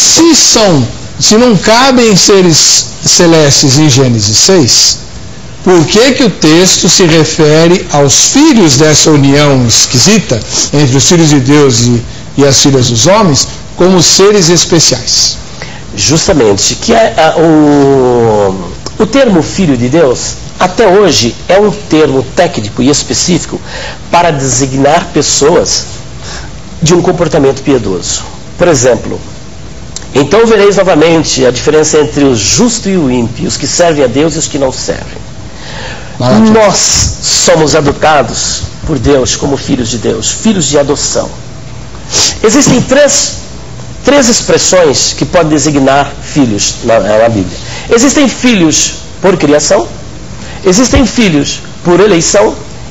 Se não cabem seres celestes em Gênesis 6, por que o texto se refere aos filhos dessa união esquisita entre os filhos de Deus e as filhas dos homens como seres especiais? Justamente, que o termo filho de Deus, até hoje, é um termo técnico e específico para designar pessoas de um comportamento piedoso. Por exemplo, então vereis novamente a diferença entre o justo e o ímpio, os que servem a Deus e os que não servem. Nós somos adotados por Deus como filhos de Deus, filhos de adoção. Existem três expressões que podem designar filhos na Bíblia. Existem filhos por criação, existem filhos por eleição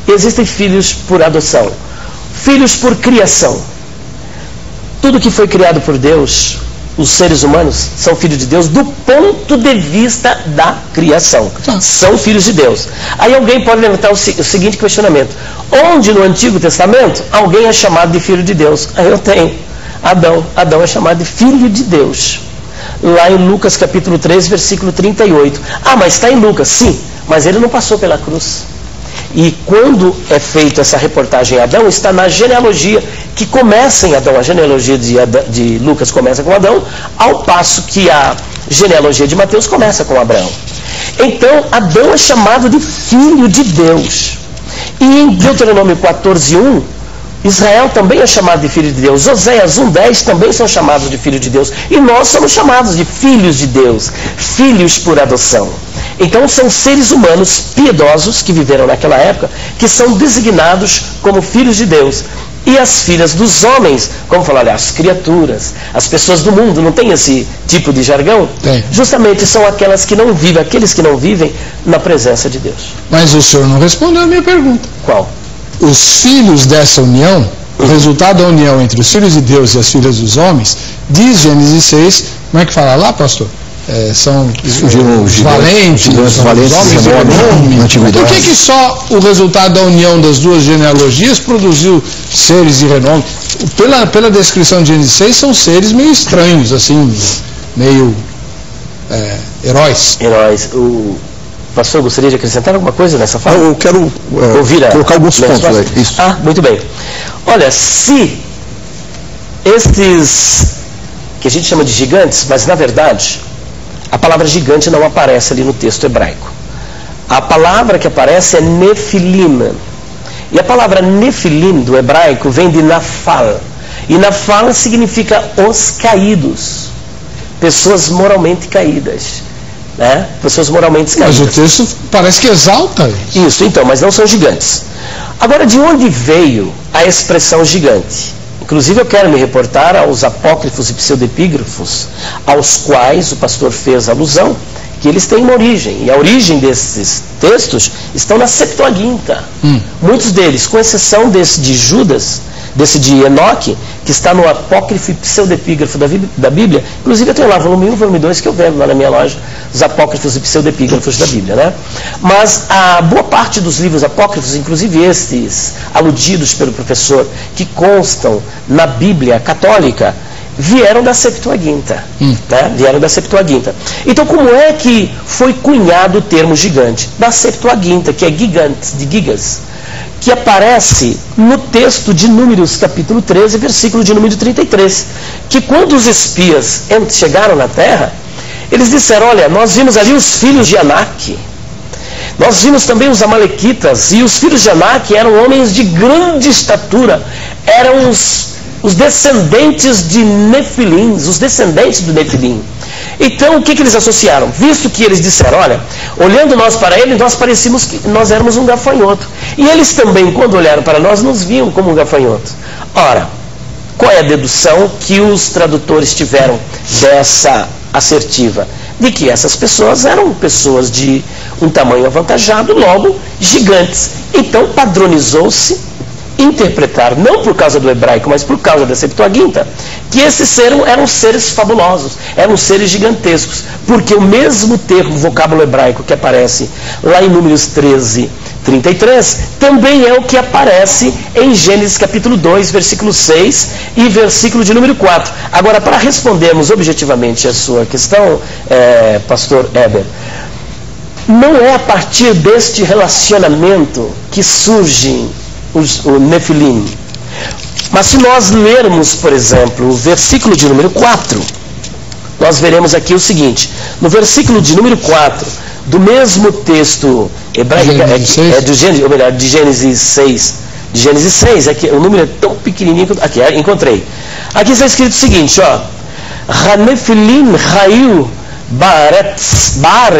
existem filhos por adoção, filhos por criação. Tudo que foi criado por Deus, os seres humanos são filhos de Deus do ponto de vista da criação. São filhos de Deus. Aí alguém pode levantar o seguinte questionamento: onde no Antigo Testamento alguém é chamado de filho de Deus? Aí eu tenho Adão. Adão é chamado de filho de Deus. Lá em Lucas capítulo 3, versículo 38. Ah, mas está em Lucas. Sim, mas ele não passou pela cruz. E quando é feita essa reportagem em Adão, está na genealogia que começa em Adão. A genealogia de Lucas começa com Adão, ao passo que a genealogia de Mateus começa com Abraão. Então, Adão é chamado de filho de Deus. E em Deuteronômio 14:1, Israel também é chamado de filho de Deus. Oséias 1:10 também são chamados de filho de Deus. E nós somos chamados de filhos de Deus, filhos por adoção. Então são seres humanos piedosos que viveram naquela época, que são designados como filhos de Deus. E as filhas dos homens, como falar, as criaturas, as pessoas do mundo, não tem esse tipo de jargão? Tem. Justamente são aqueles que não vivem na presença de Deus. Mas o senhor não respondeu a minha pergunta. Qual? Os filhos dessa união, o resultado da união entre os filhos de Deus e as filhas dos homens, diz Gênesis 6, como é que fala lá, pastor? São os valentes, os homens de renome. Por que só o resultado da união das duas genealogias produziu seres de renome? Pela descrição de Gênesis 6, são seres meio estranhos, assim, meio heróis. Heróis. O pastor gostaria de acrescentar alguma coisa nessa fala? Eu quero colocar alguns pontos aí. Isso. Ah, muito bem. Olha, se estes, que a gente chama de gigantes, mas na verdade a palavra gigante não aparece ali no texto hebraico. A palavra que aparece é Nefilim. E a palavra Nefilim do hebraico vem de Nafal. E Nafal significa os caídos. Pessoas moralmente caídas. Né? Pessoas moralmente caídas. Mas o texto parece que exalta isso. Isso, então, mas não são gigantes. Agora, de onde veio a expressão gigante? Inclusive eu quero me reportar aos apócrifos e pseudepígrafos, aos quais o pastor fez alusão, que eles têm uma origem. E a origem desses textos estão na Septuaginta. Muitos deles, com exceção desse de Judas, desse de Enoque, que está no apócrifo e pseudepígrafo da Bíblia. Inclusive eu tenho lá volume 1 e volume 2 que eu vendo lá na minha loja, os apócrifos e pseudepígrafos da Bíblia, né? Mas a boa parte dos livros apócrifos, inclusive estes aludidos pelo professor, que constam na Bíblia católica, vieram da Septuaginta. Né? Vieram da Septuaginta. Então, como é que foi cunhado o termo gigante? Da Septuaginta, que é gigantes, de gigas, que aparece no texto de Números capítulo 13, versículo de número 33, que quando os espias chegaram na terra, eles disseram: olha, nós vimos ali os filhos de Anak, nós vimos também os amalequitas, e os filhos de Anak eram homens de grande estatura, eram os descendentes de Nefilim, os descendentes do Nefilim. Então, o que eles associaram? Visto que eles disseram, olha, olhando nós para ele, nós parecíamos que nós éramos um gafanhoto. E eles também, quando olharam para nós, nos viam como um gafanhoto. Ora, qual é a dedução que os tradutores tiveram dessa assertiva? De que essas pessoas eram pessoas de um tamanho avantajado, logo gigantes. Então, padronizou-se interpretar, não por causa do hebraico, mas por causa da Septuaginta, que esses eram seres fabulosos, eram seres gigantescos, porque o mesmo termo, vocábulo hebraico que aparece lá em Números 13, 33, também é o que aparece em Gênesis capítulo 2, versículo 6 e versículo de número 4. Agora, para respondermos objetivamente a sua questão, pastor Eber, não é a partir deste relacionamento que surgem o Nefilim. Mas se nós lermos, por exemplo, o versículo de número 4, nós veremos aqui o seguinte: no versículo de número 4 do mesmo texto hebraico, de Gênesis 6, o número é tão pequenininho, aqui, encontrei. Aqui está escrito o seguinte, ó: Hanefilim Hayu Baaretz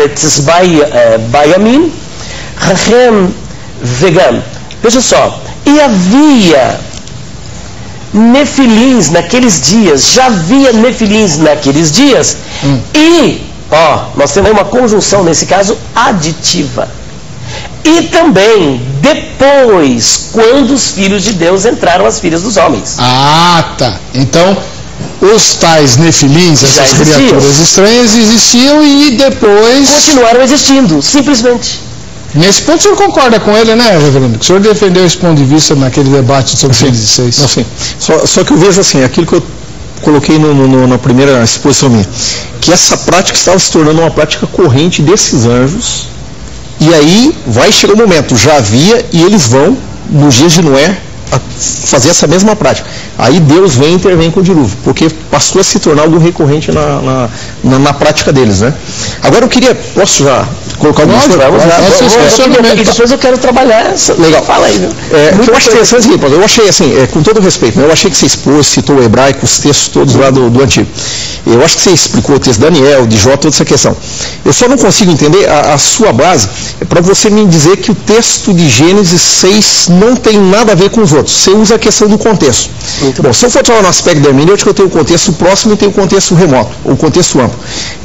Bayamin Hachem Vegam. Veja só, e havia nefilins naqueles dias, já havia nefilins naqueles dias, e, nós temos uma conjunção, nesse caso, aditiva. E também, depois, quando os filhos de Deus entraram as filhas dos homens. Ah, tá. Então, os tais nefilins, essas criaturas estranhas, existiam e depois... continuaram existindo, simplesmente. Nesse ponto o senhor concorda com ele, né, reverendo? O senhor defendeu esse ponto de vista naquele debate sobre Gênesis 6. Não, sim. Só que eu vejo assim, aquilo que eu coloquei na primeira exposição minha, que essa prática estava se tornando uma prática corrente desses anjos, e aí vai chegar um momento, já havia, e eles vão, nos dias de Noé, a fazer essa mesma prática. Aí Deus vem e intervém com o dilúvio, porque passou a se tornar algo recorrente na prática deles, né? Agora eu queria, posso já colocar algumas e depois eu quero trabalhar essa. Legal. Fala aí, viu? O que eu acho interessante é que eu achei assim, com todo respeito, né? Eu achei que você expôs, citou o hebraico, os textos todos lá do Antigo. Eu acho que você explicou o texto de Daniel, de Jó, toda essa questão. Eu só não consigo entender a sua base, para você me dizer que o texto de Gênesis 6 não tem nada a ver com os outros. Você usa a questão do contexto. Bom, se eu for falar no aspecto da hermenêutica, eu tenho o contexto próximo e tenho o contexto remoto, ou o contexto amplo.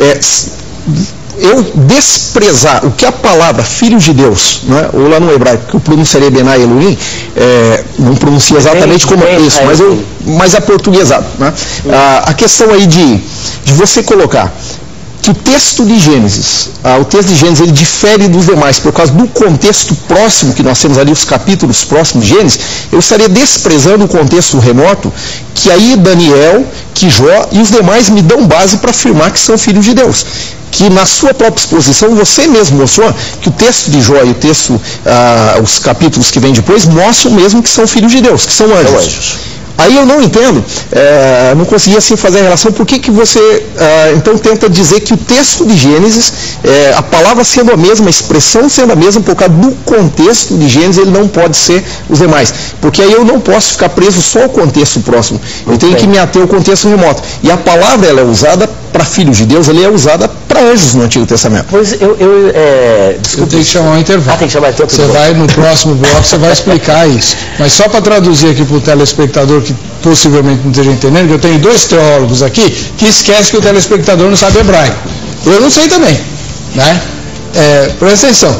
Eu desprezar o que a palavra filhos de Deus, né, ou lá no hebraico, que eu pronunciaria Benai Elohim, não pronuncia exatamente como isso, mas aportuguesado. Né? A questão aí de você colocar que o texto de Gênesis, ele difere dos demais por causa do contexto próximo que nós temos ali, os capítulos próximos de Gênesis, eu estaria desprezando o contexto remoto, que aí Daniel, que Jó e os demais me dão base para afirmar que são filhos de Deus. Que na sua própria exposição, você mesmo mostrou que o texto de Jó e o texto, os capítulos que vêm depois, mostram mesmo que são filhos de Deus, que são anjos. Aí eu não entendo, não consegui assim fazer a relação, por que você então tenta dizer que o texto de Gênesis, a palavra sendo a mesma, a expressão sendo a mesma, por causa do contexto de Gênesis, ele não pode ser os demais. Porque aí eu não posso ficar preso só ao contexto próximo, eu tenho que me ater ao contexto remoto. E a palavra ela é usada para filhos de Deus, ela é usada para anjos no Antigo Testamento. Pois eu tenho que chamar um intervalo. Tem que chamar então. Você vai no próximo bloco, você vai explicar isso. Mas só para traduzir aqui para o telespectador que possivelmente não esteja entendendo, que eu tenho dois teólogos aqui que esquecem que o telespectador não sabe hebraico. Eu não sei também, né? Presta atenção.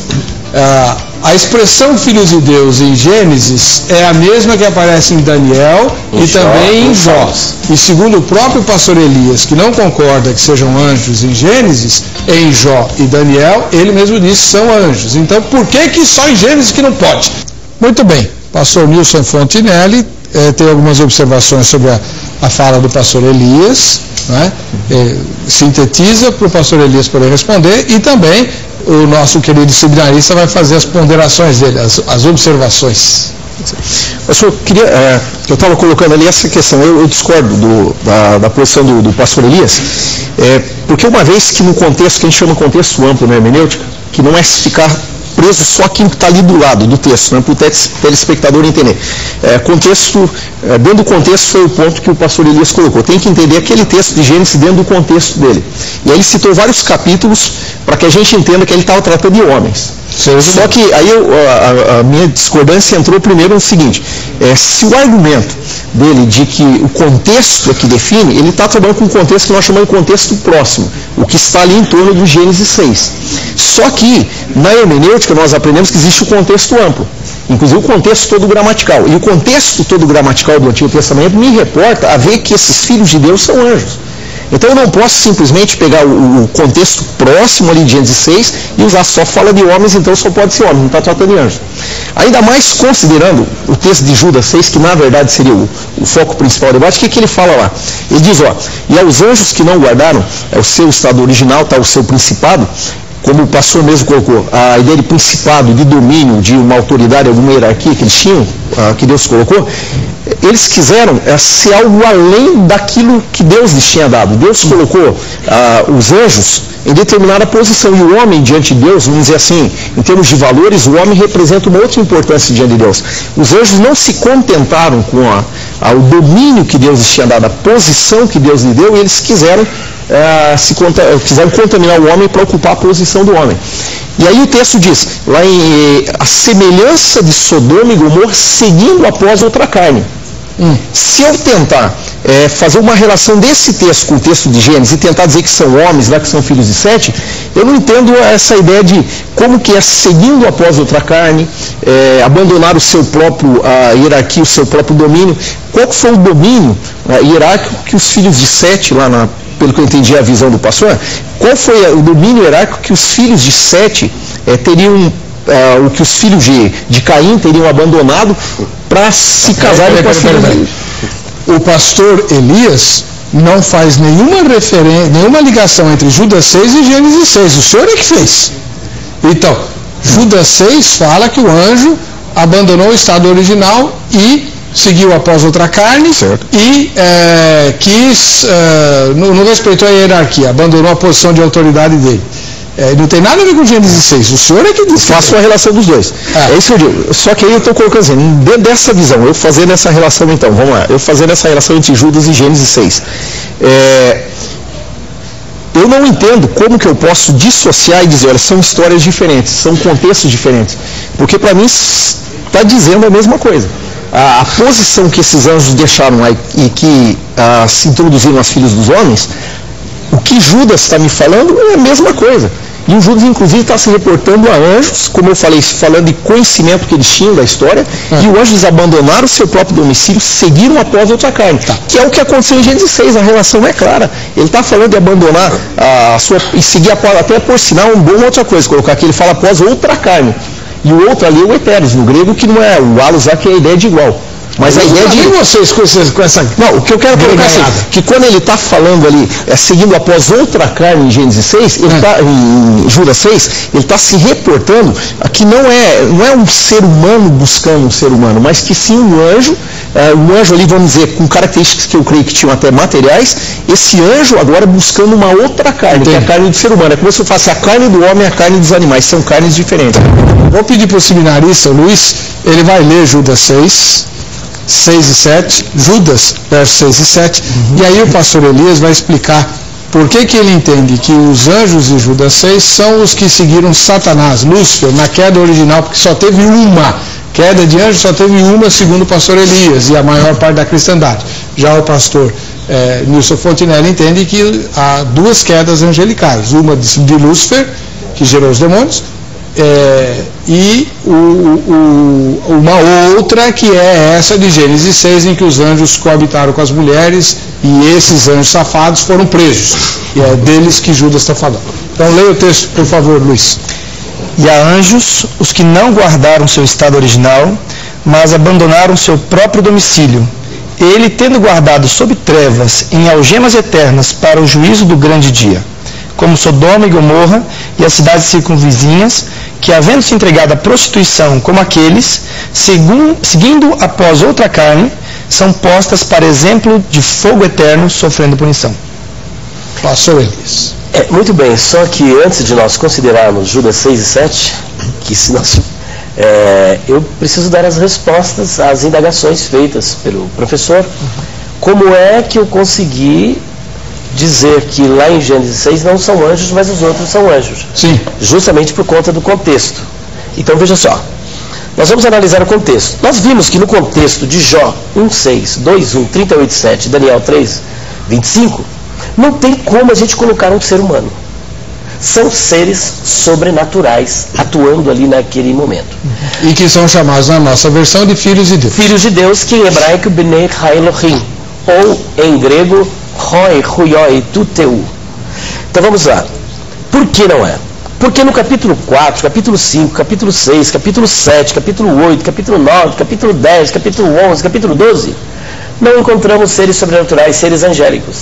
A expressão filhos de Deus em Gênesis é a mesma que aparece em Daniel e também em Jó. E segundo o próprio pastor Elias, que não concorda que sejam anjos em Gênesis, em Jó e Daniel, ele mesmo disse que são anjos. Então por que só em Gênesis que não pode? Muito bem, pastor Nilson Fontinelli tem algumas observações sobre a fala do pastor Elias, né? Sintetiza para o pastor Elias poder responder e também o nosso querido seminarista vai fazer as ponderações dele, as observações. Eu estava colocando ali essa questão, eu discordo da posição do pastor Elias, porque uma vez que no contexto, que a gente chama de contexto amplo na hermenêutica, que não é ficar preso só quem está ali do lado do texto, né, para o telespectador entender. Dentro do contexto foi o ponto que o pastor Elias colocou. Tem que entender aquele texto de Gênesis dentro do contexto dele. E aí ele citou vários capítulos para que a gente entenda que ele estava tratando de homens. Só que aí a minha discordância entrou primeiro no seguinte, se o argumento dele de que o contexto é que define, ele está trabalhando com um contexto que nós chamamos de contexto próximo, o que está ali em torno do Gênesis 6. Só que na hermenêutica nós aprendemos que existe o contexto amplo, inclusive o contexto todo gramatical. E o contexto todo gramatical do Antigo Testamento me reporta a ver que esses filhos de Deus são anjos. Então eu não posso simplesmente pegar o contexto próximo ali de Gênesis 6 e usar só fala de homens, então só pode ser homem, não está tratando de anjos. Ainda mais considerando o texto de Judas 6, que na verdade seria o foco principal do debate, o que ele fala lá? Ele diz, e aos anjos que não guardaram, o seu estado original, o seu principado, como o pastor mesmo colocou, a ideia de principado, de domínio, de uma autoridade, alguma hierarquia que eles tinham, que Deus colocou, eles quiseram ser algo além daquilo que Deus lhes tinha dado. Deus colocou os anjos em determinada posição, e o homem diante de Deus, vamos dizer assim, em termos de valores, o homem representa uma outra importância diante de Deus. Os anjos não se contentaram com o domínio que Deus lhes tinha dado, a posição que Deus lhe deu, e eles quiseram contaminar o homem para ocupar a posição do homem. E aí o texto diz, lá em a semelhança de Sodoma e Gomorra, seguindo após outra carne. Se eu tentar fazer uma relação desse texto com o texto de Gênesis e tentar dizer que são homens lá, que são filhos de Sete, eu não entendo essa ideia de como que é seguindo após outra carne, abandonar o seu próprio hierarquia, o seu próprio domínio. Qual que foi o domínio hierárquico que os filhos de Sete, lá pelo que eu entendi a visão do pastor, qual foi o domínio hierárquico que os filhos de Sete teriam, o que os filhos de Caim teriam abandonado para se casarem com as filhas? O pastor Elias não faz nenhuma ligação entre Judas 6 e Gênesis 6. O senhor é que fez. Então, Judas 6 fala que o anjo abandonou o estado original e seguiu após outra carne, certo, e não respeitou a hierarquia, abandonou a posição de autoridade dele. Não tem nada a ver com Gênesis 6. O senhor é que diz. Faço a relação dos dois. É isso que eu digo. Só que aí eu estou colocando assim, dentro dessa visão, eu fazendo essa relação então, vamos lá, eu fazendo essa relação entre Judas e Gênesis 6. Eu não entendo como que eu posso dissociar e dizer, olha, são histórias diferentes, são contextos diferentes. Porque para mim está dizendo a mesma coisa. A posição que esses anjos deixaram lá e que se introduziram as filhas dos homens, o que Judas está me falando é a mesma coisa. E o Judas, inclusive, está se reportando a anjos, como eu falei, falando de conhecimento que eles tinham da história, e os anjos abandonaram o seu próprio domicílio, seguiram após outra carne, que é o que aconteceu em Gênesis 6, a relação é clara. Ele está falando de abandonar a sua, e seguir após, até por sinal, outra coisa, colocar que ele fala após outra carne. E o outro ali é o Eteros, no grego, que não é o alos, que é a ideia de igual. Mas a ideia de vocês com essa... Não, o que eu quero colocar é assim, que quando ele está falando ali, seguindo após outra carne em Gênesis 6, ele tá, em Judas 6, ele está se reportando que não é um ser humano buscando um ser humano, mas que sim um anjo ali, vamos dizer, com características que eu creio que tinham até materiais, esse anjo agora buscando uma outra carne, que é a carne do ser humano. É como se eu fosse a carne do homem e a carne dos animais, são carnes diferentes. Vou pedir para o seminarista, Luiz, ele vai ler Judas 6 e 7, Judas, versos 6 e 7, e aí o pastor Elias vai explicar por que ele entende que os anjos de Judas 6 são os que seguiram Satanás, Lúcifer, na queda original, porque só teve uma queda de anjos, só teve uma, segundo o pastor Elias, e a maior parte da cristandade. Já o pastor Nilson Fontinelli entende que há duas quedas angelicais, uma de Lúcifer, que gerou os demônios, e uma outra que é essa de Gênesis 6, em que os anjos coabitaram com as mulheres e esses anjos safados foram presos. E é deles que Judas está falando. Então leia o texto, por favor, Luiz. E há anjos, os que não guardaram seu estado original, mas abandonaram seu próprio domicílio. Ele, tendo guardado sob trevas, em algemas eternas, para o juízo do grande dia, como Sodoma e Gomorra e as cidades circunvizinhas, que, havendo se entregado à prostituição como aqueles, seguindo após outra carne, são postas para exemplo de fogo eterno, sofrendo punição. Pastor Elias. Muito bem, só que antes de nós considerarmos Judas 6 e 7, que se nós, eu preciso dar as respostas às indagações feitas pelo professor. Como é que eu consegui dizer que lá em Gênesis 6 não são anjos, mas os outros são anjos? Sim. Justamente por conta do contexto. Então veja só, nós vamos analisar o contexto. Nós vimos que no contexto de Jó 1:6, 2:1, 38:7, Daniel 3:25, não tem como a gente colocar um ser humano. São seres sobrenaturais atuando ali naquele momento. E que são chamados na nossa versão de filhos de Deus. Filhos de Deus, que em hebraico Bnei Elohim, ou em grego Hoi, Huyoi, Tuteu. Então vamos lá. Por que não é? Porque no capítulo 4, capítulo 5, capítulo 6, capítulo 7, capítulo 8, capítulo 9, capítulo 10, capítulo 11, capítulo 12, não encontramos seres sobrenaturais, seres angélicos.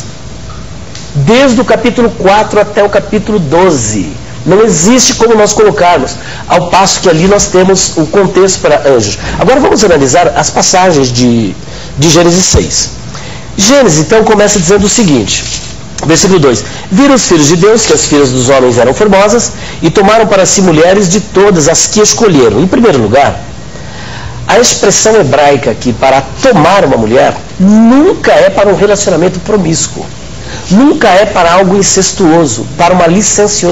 Desde o capítulo 4 até o capítulo 12. Não existe como nós colocarmos, ao passo que ali nós temos o contexto para anjos. Agora vamos analisar as passagens de Gênesis 6. Gênesis, então, começa dizendo o seguinte, versículo 2: viram os filhos de Deus que as filhas dos homens eram formosas e tomaram para si mulheres de todas as que escolheram. Em primeiro lugar, a expressão hebraica aqui para tomar uma mulher nunca é para um relacionamento promíscuo. Nunca é para algo incestuoso, para uma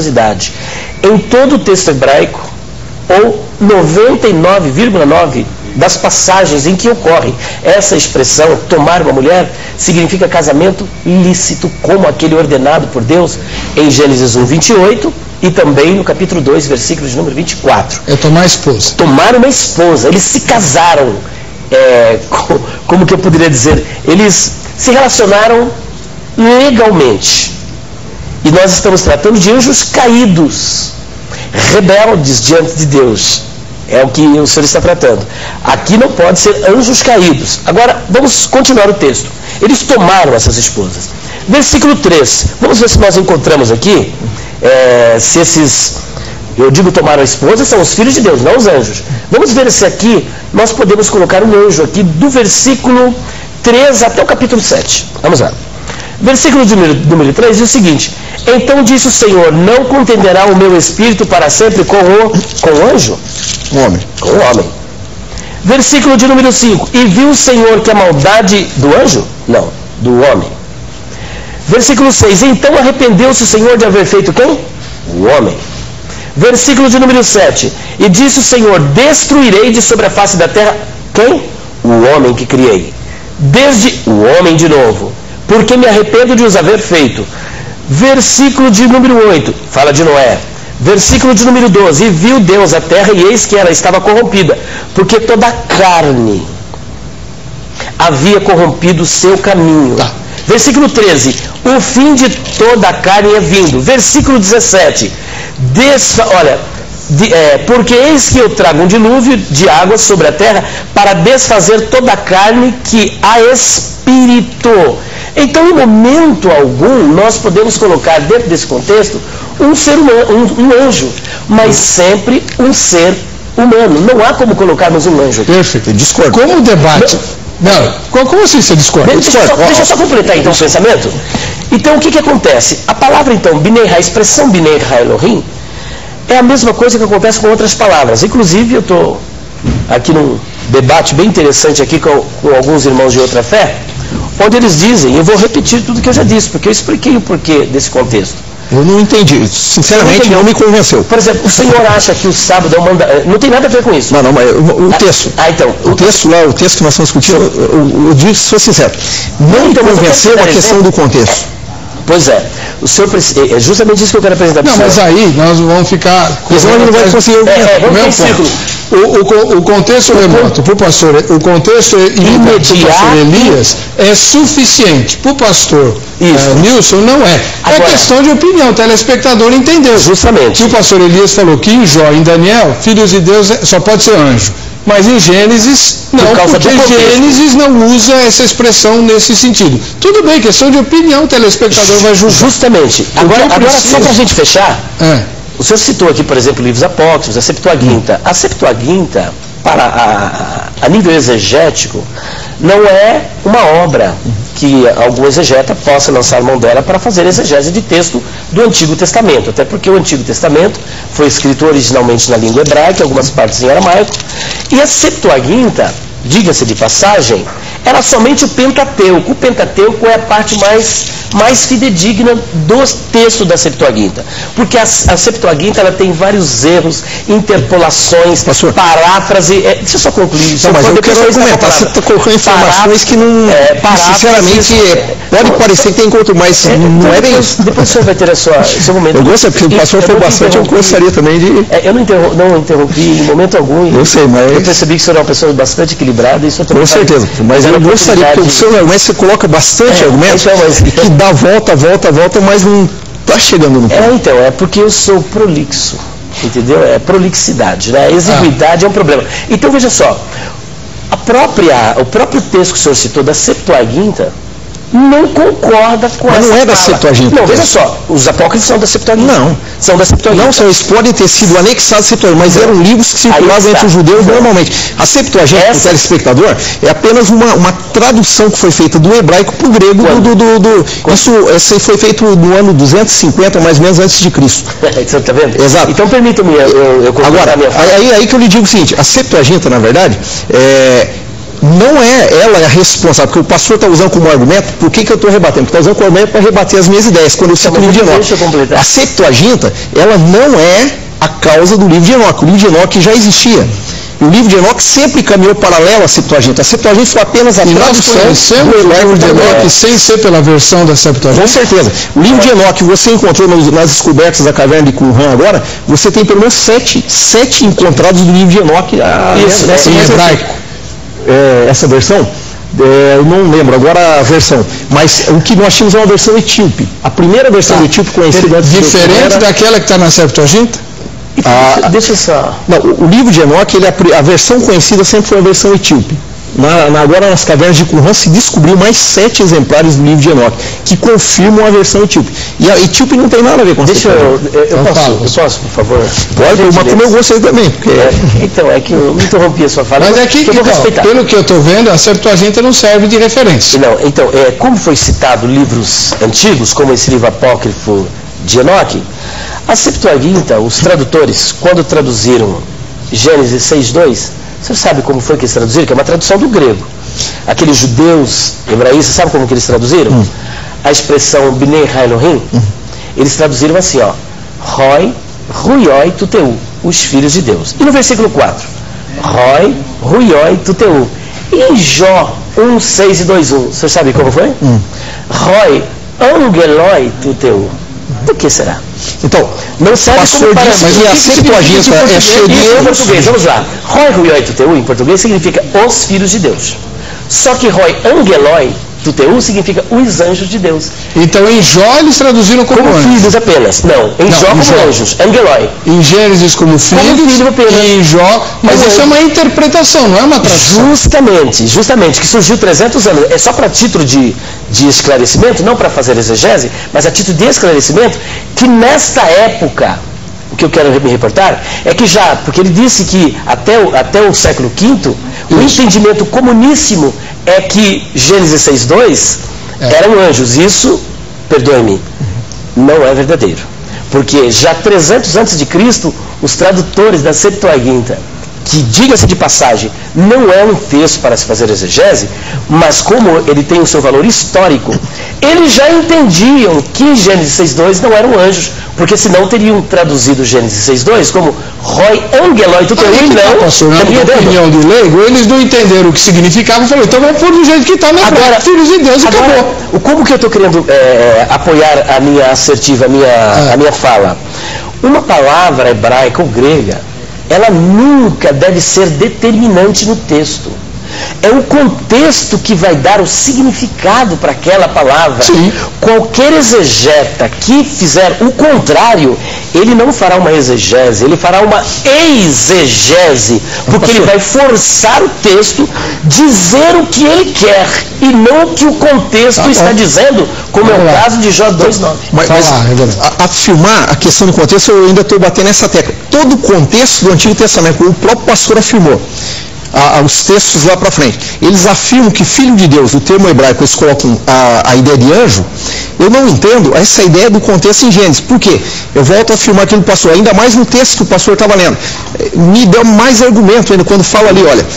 licenciosidade. Em todo o texto hebraico, ou 99,9% das passagens em que ocorre essa expressão, tomar uma mulher, significa casamento lícito, como aquele ordenado por Deus em Gênesis 1, 28 e também no capítulo 2, versículo de número 24. É tomar esposa. Tomar uma esposa. Eles se casaram, como que eu poderia dizer? Eles se relacionaram legalmente. E nós estamos tratando de anjos caídos, rebeldes diante de Deus. É o que o Senhor está tratando. Aqui não pode ser anjos caídos. Agora, vamos continuar o texto. Eles tomaram essas esposas. Versículo 3. Vamos ver se nós encontramos aqui, se esses, eu digo tomaram a esposa, são os filhos de Deus, não os anjos. Vamos ver se aqui nós podemos colocar um anjo aqui do versículo 3 até o capítulo 7. Vamos lá. Versículo de número 3 diz o seguinte: então disse o Senhor, não contenderá o meu espírito para sempre com o anjo? Homem. Com o homem. Versículo de número 5, e viu o Senhor que a maldade do anjo? Não, do homem. Versículo 6, então arrependeu-se o Senhor de haver feito quem? O homem. Versículo de número 7, e disse o Senhor, destruirei de sobre a face da terra quem? O homem que criei. Desde o homem de novo, porque me arrependo de os haver feito. Versículo de número 8, fala de Noé. Versículo de número 12, e viu Deus a terra, e eis que ela estava corrompida, porque toda a carne havia corrompido o seu caminho. Tá. Versículo 13, o fim de toda a carne é vindo. Versículo 17, porque eis que eu trago um dilúvio de água sobre a terra para desfazer toda a carne que há espírito. Então, em momento algum, nós podemos colocar dentro desse contexto um ser humano, um anjo, mas sempre um ser humano. Não há como colocarmos um anjo aqui. Perfeito, discordo. Como debate? Não, como assim você discorda? Deixa eu só completar então o pensamento. Então, o que acontece? A palavra, então, a expressão Binei Ha-Elohim, é a mesma coisa que acontece com outras palavras. Inclusive, eu estou aqui num debate bem interessante aqui com alguns irmãos de outra fé, onde eles dizem, eu vou repetir tudo que eu já disse, porque eu expliquei o porquê desse contexto. Eu não entendi, sinceramente não me convenceu. Por exemplo, o senhor acha que o sábado é um mandamento? Não tem nada a ver com isso. Não, mas o texto. Então. O texto que nós estamos discutindo, eu digo, sou sincero, não me convenceu a questão do contexto. Pois é. O senhor é justamente isso que eu quero apresentar para o senhor. Não, mas aí nós vamos ficar... Senão ele não vai conseguir o contexto remoto para o pastor, o contexto imediato para o pastor Elias é suficiente. Para o pastor Nilson não é. Agora, é questão de opinião, o telespectador entendeu. Justamente. Que o pastor Elias falou que em Jó, em Daniel, filhos de Deus só pode ser anjo. Mas em Gênesis, não, porque Gênesis não usa essa expressão nesse sentido. Tudo bem, questão de opinião, o telespectador vai julgar. Justamente. Agora só para a gente fechar, o senhor citou aqui, por exemplo, livros apócrifos, a Septuaginta. A Septuaginta, a nível exegético, não é uma obra que algum exegeta possa lançar mão dela para fazer exegese de texto do Antigo Testamento, até porque o Antigo Testamento foi escrito originalmente na língua hebraica, algumas partes em aramaico, e a Septuaginta, diga-se de passagem, era somente o Pentateuco. O Pentateuco é a parte mais fidedigna do texto da Septuaginta, porque a Septuaginta ela tem vários erros, interpolações, paráfrase. Deixa eu só concluir. Não, mas eu quero argumentar. Você está colocando informações que não, sinceramente, pode parecer que tem encontro, mas não é bem isso. Depois o senhor vai ter seu momento. Eu gosto, porque o pastor foi bastante, eu gostaria também de... Eu não interrompi em momento algum. Eu sei, mas... Eu percebi que o senhor é uma pessoa bastante equilibrada. Isso com certeza, mas eu gostaria, porque o seu argumento, você coloca bastante argumentos que dá volta, mas não está chegando no ponto. Então, é porque eu sou prolixo, entendeu? É prolixidade, né? A exiguidade é um problema. Então, veja só, o próprio texto que o senhor citou da Septuaginta não concorda com essa não é da Septuaginta. Não, veja só, os apócrifos são da Septuaginta. Não. São da Septuaginta. Não, eles podem ter sido anexados à Septuaginta, mas eram livros que circulavam entre os judeus normalmente. A Septuaginta, para o telespectador, é apenas uma tradução que foi feita do hebraico para o grego Isso foi feito no ano 250, mais ou menos, antes de Cristo. Você está vendo? Exato. Então permita-me eu agora, aí que eu lhe digo o seguinte, a Septuaginta, na verdade, não é ela a responsável, porque o pastor está usando como argumento, por que eu estou rebatendo? Porque está usando como argumento para rebater as minhas ideias, quando eu cito o livro de Enoque. A Septuaginta, ela não é a causa do livro de Enoque. O livro de Enoque já existia. O livro de Enoque sempre caminhou paralelo à Septuaginta. A Septuaginta foi apenas a tradução do livro de Enoque sem ser pela versão da Septuaginta. Com certeza. O livro de Enoque, você encontrou nas descobertas da caverna de Qumran agora, você tem pelo menos sete encontrados do livro de Enoque. Isso, em hebraico. Essa versão? Eu não lembro agora a versão, mas o que nós tínhamos é uma versão etíope. A primeira versão etíope conhecida antes diferente daquela que está na Septuaginta? Deixa só. Não, o livro de Enoque, a versão conhecida sempre foi a versão etíope. Agora nas cavernas de Qumran se descobriu mais 7 exemplares do livro de Enoque, que confirmam a versão etíope. E a etíope não tem nada a ver com a Septuaginta. Eu posso, por favor? Pode, mas como eu gostei também. Porque... Então, é que eu me interrompi a sua fala. Mas é que eu vou respeitar. Pelo que eu estou vendo, a Septuaginta não serve de referência. Não, então, como foi citado livros antigos, como esse livro apócrifo de Enoque, a Septuaginta, os tradutores, quando traduziram Gênesis 6:2, você sabe como foi que eles traduziram? Que é uma tradução do grego. Aqueles judeus hebraístas, sabe como que eles traduziram? A expressão Bnei Elohim, eles traduziram assim, ó, Roi, Ruioi, Tuteu, os filhos de Deus. E no versículo 4, Roi, Ruioi, Tuteu. E em Jó 1:6 e 2:1, você sabe como foi? Roi, Angeloi, Tuteu. Do que será? Então, não serve como parâmetro. Mas a Septuaginta é cheia de erros. Em português, vamos lá. Roi Ruioi Tuteu, em português, significa os filhos de Deus. Só que Roi Angeloi Tuteu significa os anjos de Deus. Então em Jó eles traduziram como filhos apenas. Não, em Jó como anjos, Angeloi. Em Gênesis como filhos, e em Jó, mas isso é uma interpretação, não é uma tradução. Justamente, que surgiu 300 anos. É só para título de esclarecimento, não para fazer exegese, mas a título de esclarecimento, que nesta época, o que eu quero me reportar, é que porque ele disse que até o século V, o entendimento comuníssimo é que Gênesis 6:2 eram anjos. Isso, perdoe-me, não é verdadeiro. Porque já 300 antes de Cristo, os tradutores da Septuaginta, que, diga-se de passagem, não é um texto para se fazer exegese, mas como ele tem o seu valor histórico, eles já entendiam que Gênesis 6:2 não eram anjos, porque senão teriam traduzido Gênesis 6:2 como Roi Angeloi Tuteu, e não. Pastor, na minha opinião de leigo, eles não entenderam o que significava, falaram, então vamos pôr do jeito que está, agora filhos de Deus, e acabou. Como que eu estou querendo apoiar a minha assertiva, a minha fala? Uma palavra hebraica ou grega, ela nunca deve ser determinante no texto. É o contexto que vai dar o significado para aquela palavra. Sim. Qualquer exegeta que fizer o contrário, ele não fará uma exegese, ele fará uma exegese, porque ele vai forçar o texto, dizer o que ele quer e não o que o contexto está dizendo, como é o caso de Jó 2:9. Mas afirmar a questão do contexto, eu ainda estou batendo nessa tecla. Todo o contexto do Antigo Testamento, o próprio pastor afirmou, os textos lá para frente, eles afirmam que filho de Deus, o termo hebraico, eles colocam a ideia de anjo. Eu não entendo essa ideia do contexto em Gênesis. Por quê? Eu volto a afirmar aquilo que o pastor, ainda mais no texto que o pastor estava lendo, me deu mais argumento ainda quando fala ali, olha,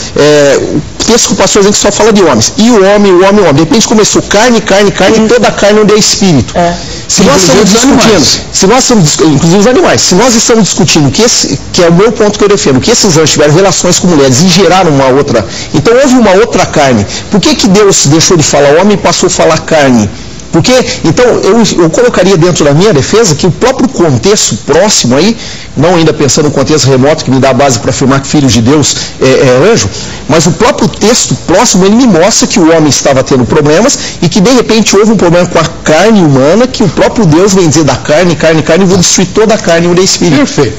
o texto que o pastor diz que só fala de homens, e o homem, de repente começou carne, e toda a carne onde é espírito. Se nós estamos discutindo, inclusive os animais, se nós estamos discutindo que é o meu ponto que eu defendo, que esses anjos tiveram relações com mulheres e geraram uma outra, então houve uma outra carne. Por que Deus deixou de falar homem e passou a falar carne? Porque, então, eu colocaria dentro da minha defesa que o próprio contexto próximo aí, não ainda pensando no contexto remoto que me dá a base para afirmar que filhos de Deus é anjo, mas o próprio texto próximo, ele me mostra que o homem estava tendo problemas e que de repente houve um problema com a carne humana, que o próprio Deus vem dizer da carne, e vou destruir toda a carne e o espírito. Perfeito.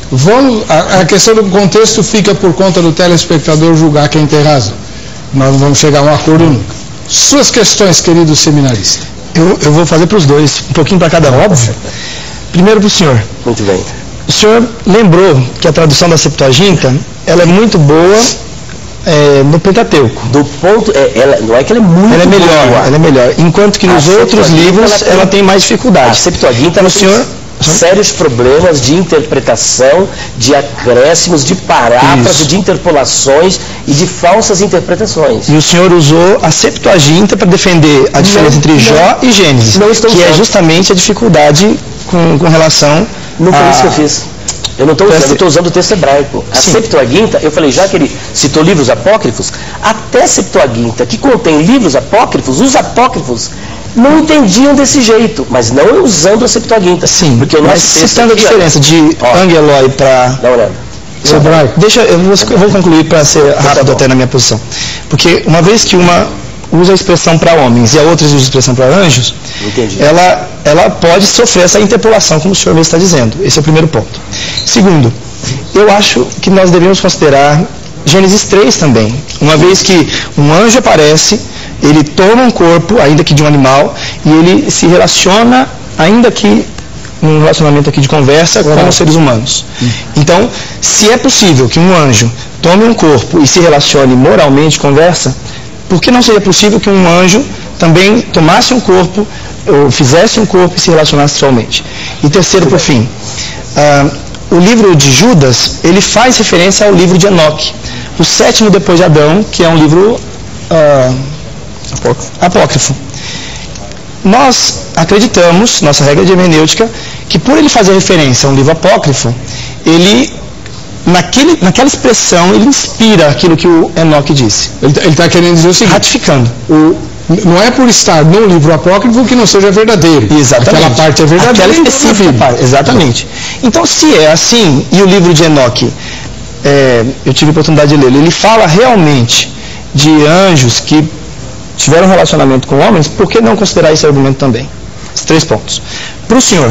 A questão do contexto fica por conta do telespectador julgar quem tem razão. Nós não vamos chegar a um acordo nunca. Suas questões, querido seminarista. Eu vou fazer para os dois, um pouquinho para cada óbvio. Primeiro para o senhor. Muito bem. O senhor lembrou que a tradução da Septuaginta, ela é muito boa no Pentateuco. Do ponto, não é que ela é muito boa. Ela é melhor. Enquanto que nos outros livros ela tem mais dificuldade. A Septuaginta o senhor sérios problemas de interpretação, de acréscimos, de paráfrases, de interpolações e de falsas interpretações. E o senhor usou a Septuaginta para defender a diferença entre Jó e Gênesis, que é justamente a dificuldade com relação Não foi isso que eu fiz. Eu não estou usando, eu estou usando o texto hebraico. A Septuaginta, eu falei, já que ele citou livros apócrifos, até a Septuaginta, que contém livros apócrifos, os apócrifos não entendiam desse jeito, mas não usando a Septuaginta. Sim, porque o nosso texto citando a diferença de Angeloi para... Dá uma olhada. Deixa, eu vou concluir para ser rápido até na minha posição. Porque uma vez que uma usa a expressão para homens e a outra usa a expressão para anjos, ela pode sofrer essa interpolação, como o senhor mesmo está dizendo. Esse é o primeiro ponto. Segundo, eu acho que nós devemos considerar Gênesis 3 também. Uma vez que um anjo aparece, ele toma um corpo, ainda que de um animal, e ele se relaciona, ainda que num relacionamento aqui de conversa, com os seres humanos. Então, se é possível que um anjo tome um corpo e se relacione moralmente, conversa, por que não seria possível que um anjo também tomasse um corpo, ou fizesse um corpo e se relacionasse sexualmente? E terceiro, por fim, o livro de Judas, ele faz referência ao livro de Enoque, o sétimo depois de Adão, que é um livro apócrifo. Nós acreditamos, nossa regra de hermenêutica, que por ele fazer referência a um livro apócrifo, ele, naquela expressão, ele inspira aquilo que o Enoque disse. Ele está querendo dizer o seguinte: ratificando. Não é por estar no livro apócrifo que não seja verdadeiro. Exatamente. Aquela parte é verdadeira. Aquela específica parte, exatamente. Então, se é assim, e o livro de Enoque, eu tive a oportunidade de lê-lo, ele fala realmente de anjos que tiveram relacionamento com homens, por que não considerar esse argumento também? Os 3 pontos. Para o senhor,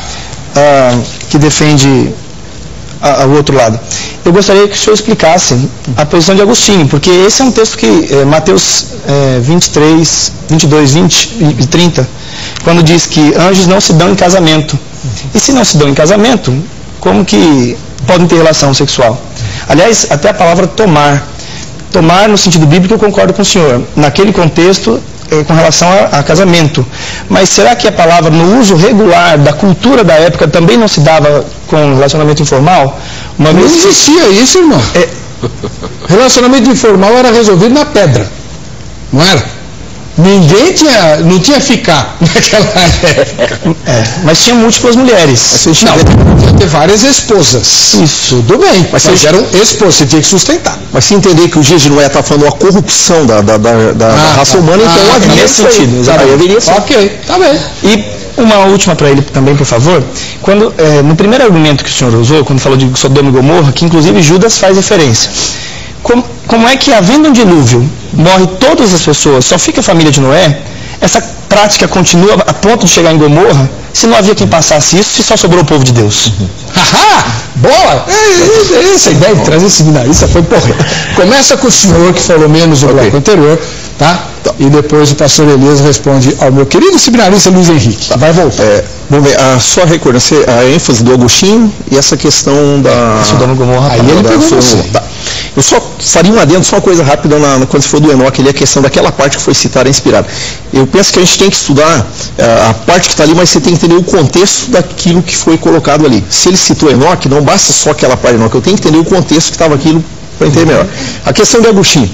que defende o outro lado, eu gostaria que o senhor explicasse a posição de Agostinho, porque esse é um texto que Mateus 23, 22, 20 e 30, quando diz que anjos não se dão em casamento. E se não se dão em casamento, como que podem ter relação sexual? Aliás, até a palavra tomar no sentido bíblico, eu concordo com o senhor. Naquele contexto, com relação a casamento. Mas será que a palavra, no uso regular da cultura da época, também não se dava com relacionamento informal? Não existia isso, irmão. Relacionamento informal era resolvido na pedra. Não era? Ninguém não tinha ficar naquela época. Mas tinha múltiplas mulheres. Não, tinha ter várias esposas. Isso. Tudo bem, mas eram esposas, você tinha que sustentar. Mas se entender que o dias de Noé está falando a corrupção da raça humana, então havia nesse sentido. Exatamente. Ok, tá bem. E uma última para ele também, por favor. Quando, no primeiro argumento que o senhor usou, quando falou de Sodoma e Gomorra, que inclusive Judas faz referência. Como é que, havendo um dilúvio, morre todas as pessoas, só fica a família de Noé? Essa prática continua a ponto de chegar em Gomorra, se não havia quem passasse isso, se só sobrou o povo de Deus? Haha! Boa! Essa ideia de trazer seminarista foi porra. Começa com o senhor, que falou menos no bloco anterior, tá? E depois o pastor Elias responde ao meu querido seminarista Luiz Henrique. Vai voltar. Vamos ver, só recordando a ênfase do Agostinho e essa questão da Sodoma e Gomorra. Aí ele pegou você. Tá. Eu só faria um adendo, só uma coisa rápida, quando se for do Enoque, ali a questão daquela parte que foi citada e inspirada. Eu penso que a gente tem que estudar a parte que está ali, mas você tem que entender o contexto daquilo que foi colocado ali. Se ele citou Enoque, não basta só aquela parte de Enoque, eu tenho que entender o contexto que estava aquilo para entender melhor. A questão de Agostinho.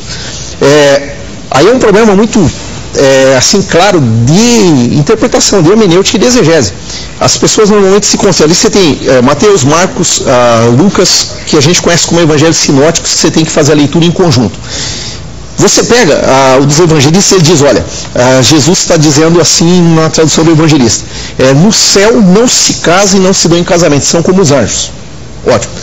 Aí é um problema muito, assim, claro, de interpretação, de hermenêutica e de exegese. As pessoas normalmente se concentram. Ali você tem Mateus, Marcos, Lucas, que a gente conhece como evangelhos sinóticos, que você tem que fazer a leitura em conjunto. Você pega o dos evangelistas e ele diz, olha, Jesus está dizendo assim na tradução do evangelista, no céu não se casa e não se dão em casamento, são como os anjos. Ótimo.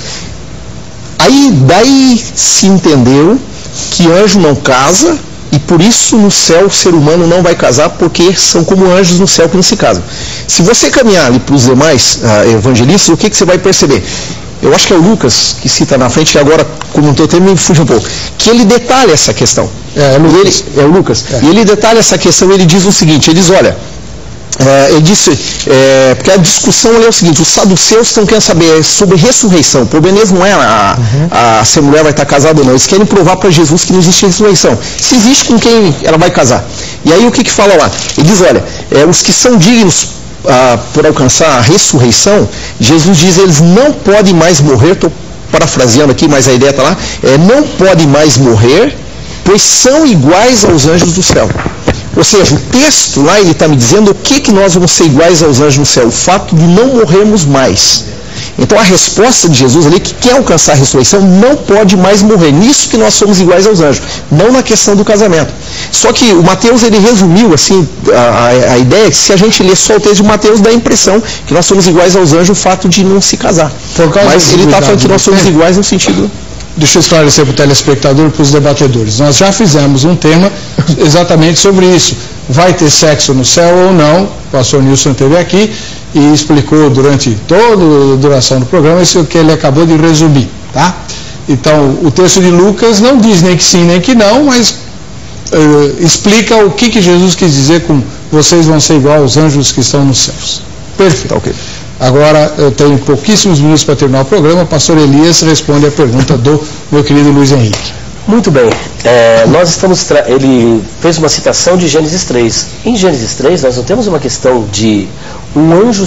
Aí daí se entendeu que anjo não casa, e por isso no céu o ser humano não vai casar, porque são como anjos no céu que não se casam. Se você caminhar ali para os demais evangelistas, o que você vai perceber? Eu acho que é o Lucas que cita na frente, que agora, como não estou tendo, me fuge um pouco, que ele detalha essa questão. É o Lucas. E ele detalha essa questão, ele diz o seguinte, ele diz, olha, ele disse, porque a discussão ali é o seguinte, os saduceus estão querendo saber sobre ressurreição. O problema mesmo não é se a mulher vai estar casada ou não, eles querem provar para Jesus que não existe ressurreição. Se existe, com quem ela vai casar? E aí o que fala lá? Ele diz, olha, os que são dignos por alcançar a ressurreição, Jesus diz, eles não podem mais morrer, estou parafraseando aqui, mas a ideia está lá, não podem mais morrer, pois são iguais aos anjos do céu. Ou seja, o texto lá, ele está me dizendo o que nós vamos ser iguais aos anjos no céu, o fato de não morrermos mais. Então a resposta de Jesus ali, que quer alcançar a ressurreição, não pode mais morrer. Nisso que nós somos iguais aos anjos, não na questão do casamento. Só que o Mateus, ele resumiu assim, a ideia é que se a gente ler só o texto de Mateus, dá a impressão que nós somos iguais aos anjos, o fato de não se casar. Mas ele está falando que nós somos iguais no sentido... Deixa eu esclarecer para o telespectador e para os debatedores. Nós já fizemos um tema exatamente sobre isso. Vai ter sexo no céu ou não? O pastor Nilson esteve aqui e explicou durante toda a duração do programa isso que ele acabou de resumir, tá? Então, o texto de Lucas não diz nem que sim nem que não, mas explica o que Jesus quis dizer com vocês vão ser igual aos anjos que estão nos céus. Perfeito. Ok. Agora, eu tenho pouquíssimos minutos para terminar o programa. O pastor Elias responde a pergunta do meu querido Luiz Henrique. Muito bem. Ele fez uma citação de Gênesis 3. Em Gênesis 3, nós não temos uma questão de um anjo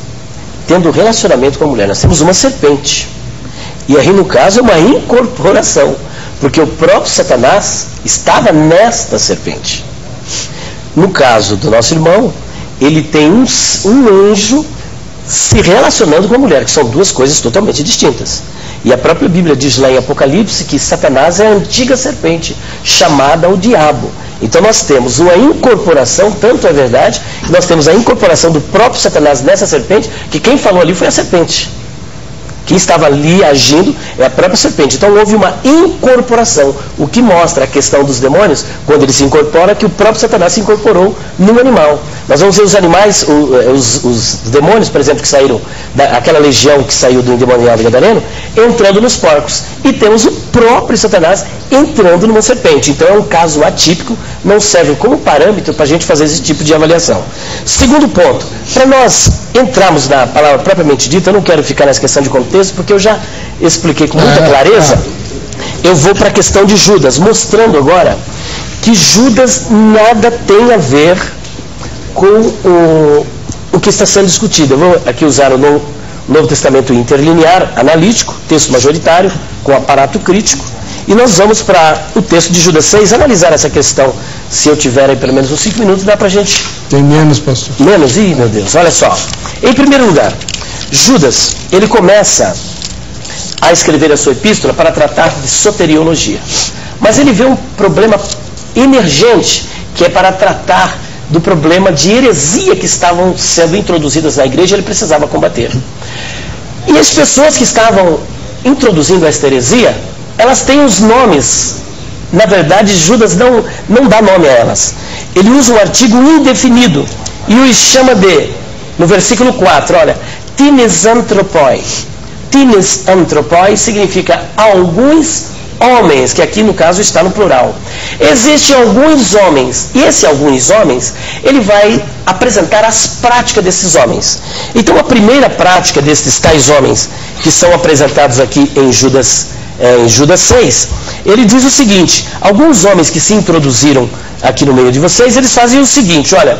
tendo relacionamento com a mulher. Nós temos uma serpente. E aí, no caso, é uma incorporação. Porque o próprio Satanás estava nesta serpente. No caso do nosso irmão, ele tem um anjo se relacionando com a mulher, que são duas coisas totalmente distintas. E a própria Bíblia diz lá em Apocalipse que Satanás é a antiga serpente, chamada o diabo. Então nós temos uma incorporação, tanto é verdade, que nós temos a incorporação do próprio Satanás nessa serpente, que quem falou ali foi a serpente. Quem estava ali agindo é a própria serpente. Então houve uma incorporação, o que mostra a questão dos demônios, quando ele se incorpora, que o próprio Satanás se incorporou num animal. Nós vamos ver os animais, os demônios, por exemplo, que saíram, aquela legião que saiu do endemoniado gadareno, entrando nos porcos. E temos o próprio Satanás entrando numa serpente. Então é um caso atípico, não serve como parâmetro para a gente fazer esse tipo de avaliação. Segundo ponto, para nós entrarmos na palavra propriamente dita, eu não quero ficar nessa questão de contexto, porque eu já expliquei com muita clareza. Eu vou para a questão de Judas, mostrando agora que Judas nada tem a ver com o que está sendo discutido. Eu vou aqui usar o Novo Testamento interlinear, analítico, texto majoritário, com aparato crítico, e nós vamos para o texto de Judas 6, analisar essa questão. Se eu tiver aí pelo menos uns 5 minutos, dá para a gente... Tem menos, pastor. Menos? Ih, meu Deus, olha só. Em primeiro lugar, Judas, ele começa a escrever a sua epístola para tratar de soteriologia. Mas ele vê um problema emergente, que é para tratar do problema de heresia que estavam sendo introduzidas na igreja, ele precisava combater. E as pessoas que estavam introduzindo esta heresia, elas têm os nomes. Na verdade, Judas não dá nome a elas. Ele usa um artigo indefinido e os chama de, no versículo 4, olha, Tines Anthropoi. Tines Anthropoi significa alguns homens, que aqui no caso está no plural. Existem alguns homens, e esse alguns homens, ele vai apresentar as práticas desses homens. Então a primeira prática desses tais homens, que são apresentados aqui em Judas 6, ele diz o seguinte: alguns homens que se introduziram aqui no meio de vocês, eles fazem o seguinte, olha,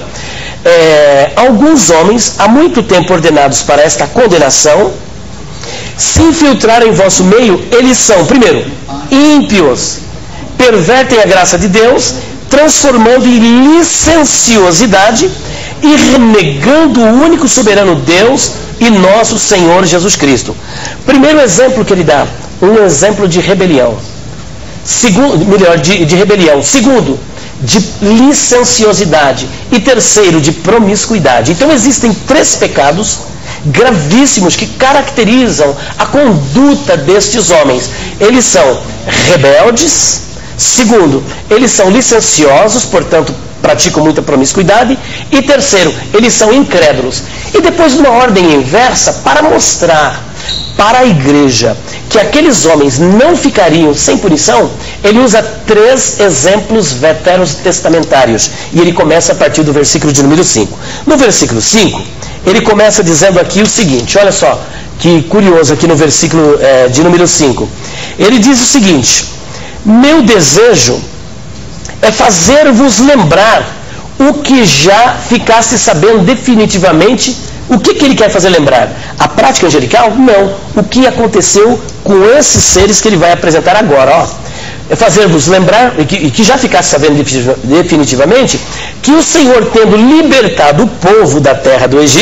alguns homens, há muito tempo ordenados para esta condenação, se infiltraram em vosso meio, eles são, primeiro, ímpios, pervertem a graça de Deus, transformando em licenciosidade e renegando o único soberano Deus e nosso Senhor Jesus Cristo. Primeiro exemplo que ele dá, um exemplo de rebelião. Segundo, de rebelião. Segundo, de licenciosidade. E terceiro, de promiscuidade. Então existem 3 pecados gravíssimos que caracterizam a conduta destes homens. Eles são rebeldes. Segundo, eles são licenciosos, portanto praticam muita promiscuidade. E terceiro, eles são incrédulos. E depois, numa ordem inversa, para mostrar para a igreja que aqueles homens não ficariam sem punição, ele usa 3 exemplos veterotestamentários. E ele começa a partir do versículo de número 5. No versículo 5, ele começa dizendo aqui o seguinte, olha só, que curioso aqui no versículo de número 5. Ele diz o seguinte: meu desejo é fazer-vos lembrar o que já ficasse sabendo definitivamente. O que ele quer fazer lembrar? A prática angelical? Não. O que aconteceu com esses seres que ele vai apresentar agora? Ó, é fazer-vos lembrar, e que já ficasse sabendo definitivamente, que o Senhor, tendo libertado o povo da terra do Egito,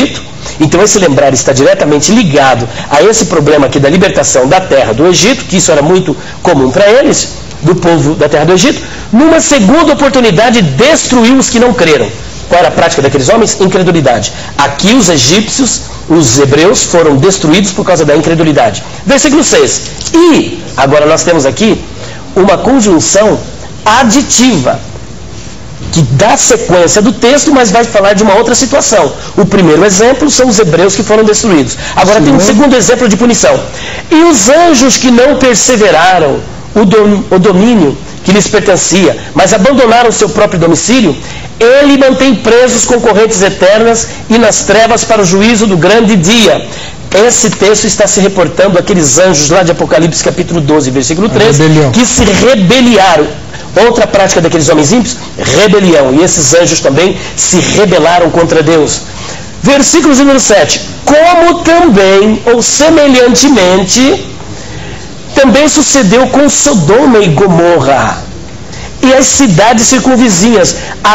Então esse lembrar está diretamente ligado a esse problema aqui da libertação da terra do Egito, que isso era muito comum para eles, do povo da terra do Egito. Numa segunda oportunidade, destruiu os que não creram. Qual era a prática daqueles homens? Incredulidade. Aqui os egípcios, os hebreus, foram destruídos por causa da incredulidade. Versículo 6. E, agora nós temos aqui uma conjunção aditiva, que dá sequência do texto, mas vai falar de uma outra situação. O primeiro exemplo são os hebreus que foram destruídos. Agora tem um segundo exemplo de punição. E os anjos que não perseveraram o domínio que lhes pertencia, mas abandonaram seu próprio domicílio, ele mantém presos com correntes eternas e nas trevas para o juízo do grande dia. Esse texto está se reportando àqueles anjos lá de Apocalipse capítulo 12, versículo 3, que se rebeliaram. Outra prática daqueles homens ímpios, rebelião. E esses anjos também se rebelaram contra Deus. Versículo número 7. Como também, ou semelhantemente, também sucedeu com Sodoma e Gomorra e as cidades circunvizinhas,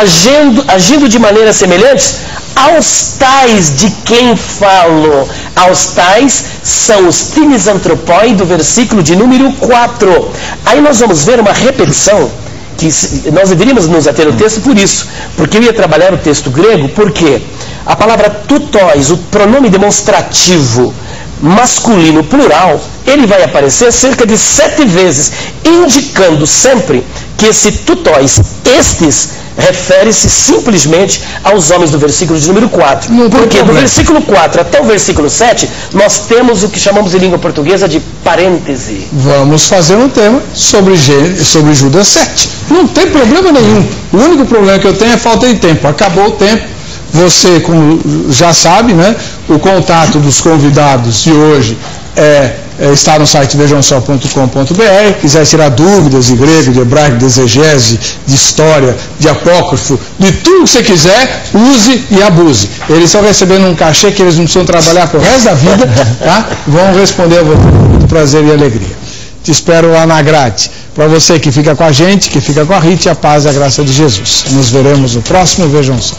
agindo de maneira semelhante aos tais de quem falo. Aos tais são os times antropoi do versículo de número 4. Aí nós vamos ver uma repetição, que nós deveríamos nos ater ao texto por isso, porque eu ia trabalhar o texto grego, porque a palavra tutóis, o pronome demonstrativo masculino plural, ele vai aparecer cerca de 7 vezes, indicando sempre que esse tutóis, estes, refere-se simplesmente aos homens do versículo de número 4. Porque do versículo 4 até o versículo 7, nós temos o que chamamos em língua portuguesa de parêntese. Vamos fazer um tema sobre Judas 7. Não tem problema nenhum. O único problema que eu tenho é falta de tempo. Acabou o tempo. Você, como já sabe, né, o contato dos convidados de hoje está no site vejamsó.com.br. Quiser tirar dúvidas de grego, de hebraico, de exegese, de história, de apócrifo, de tudo que você quiser, use e abuse. Eles estão recebendo um cachê que eles não precisam trabalhar pro resto da vida, tá? Vão responder a você com muito prazer e alegria. Te espero lá na grade. Para você que fica com a gente, que fica com a Rit, a paz e a graça de Jesus. Nos veremos no próximo Vejam Só.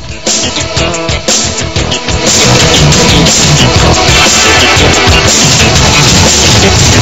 We'll be right back.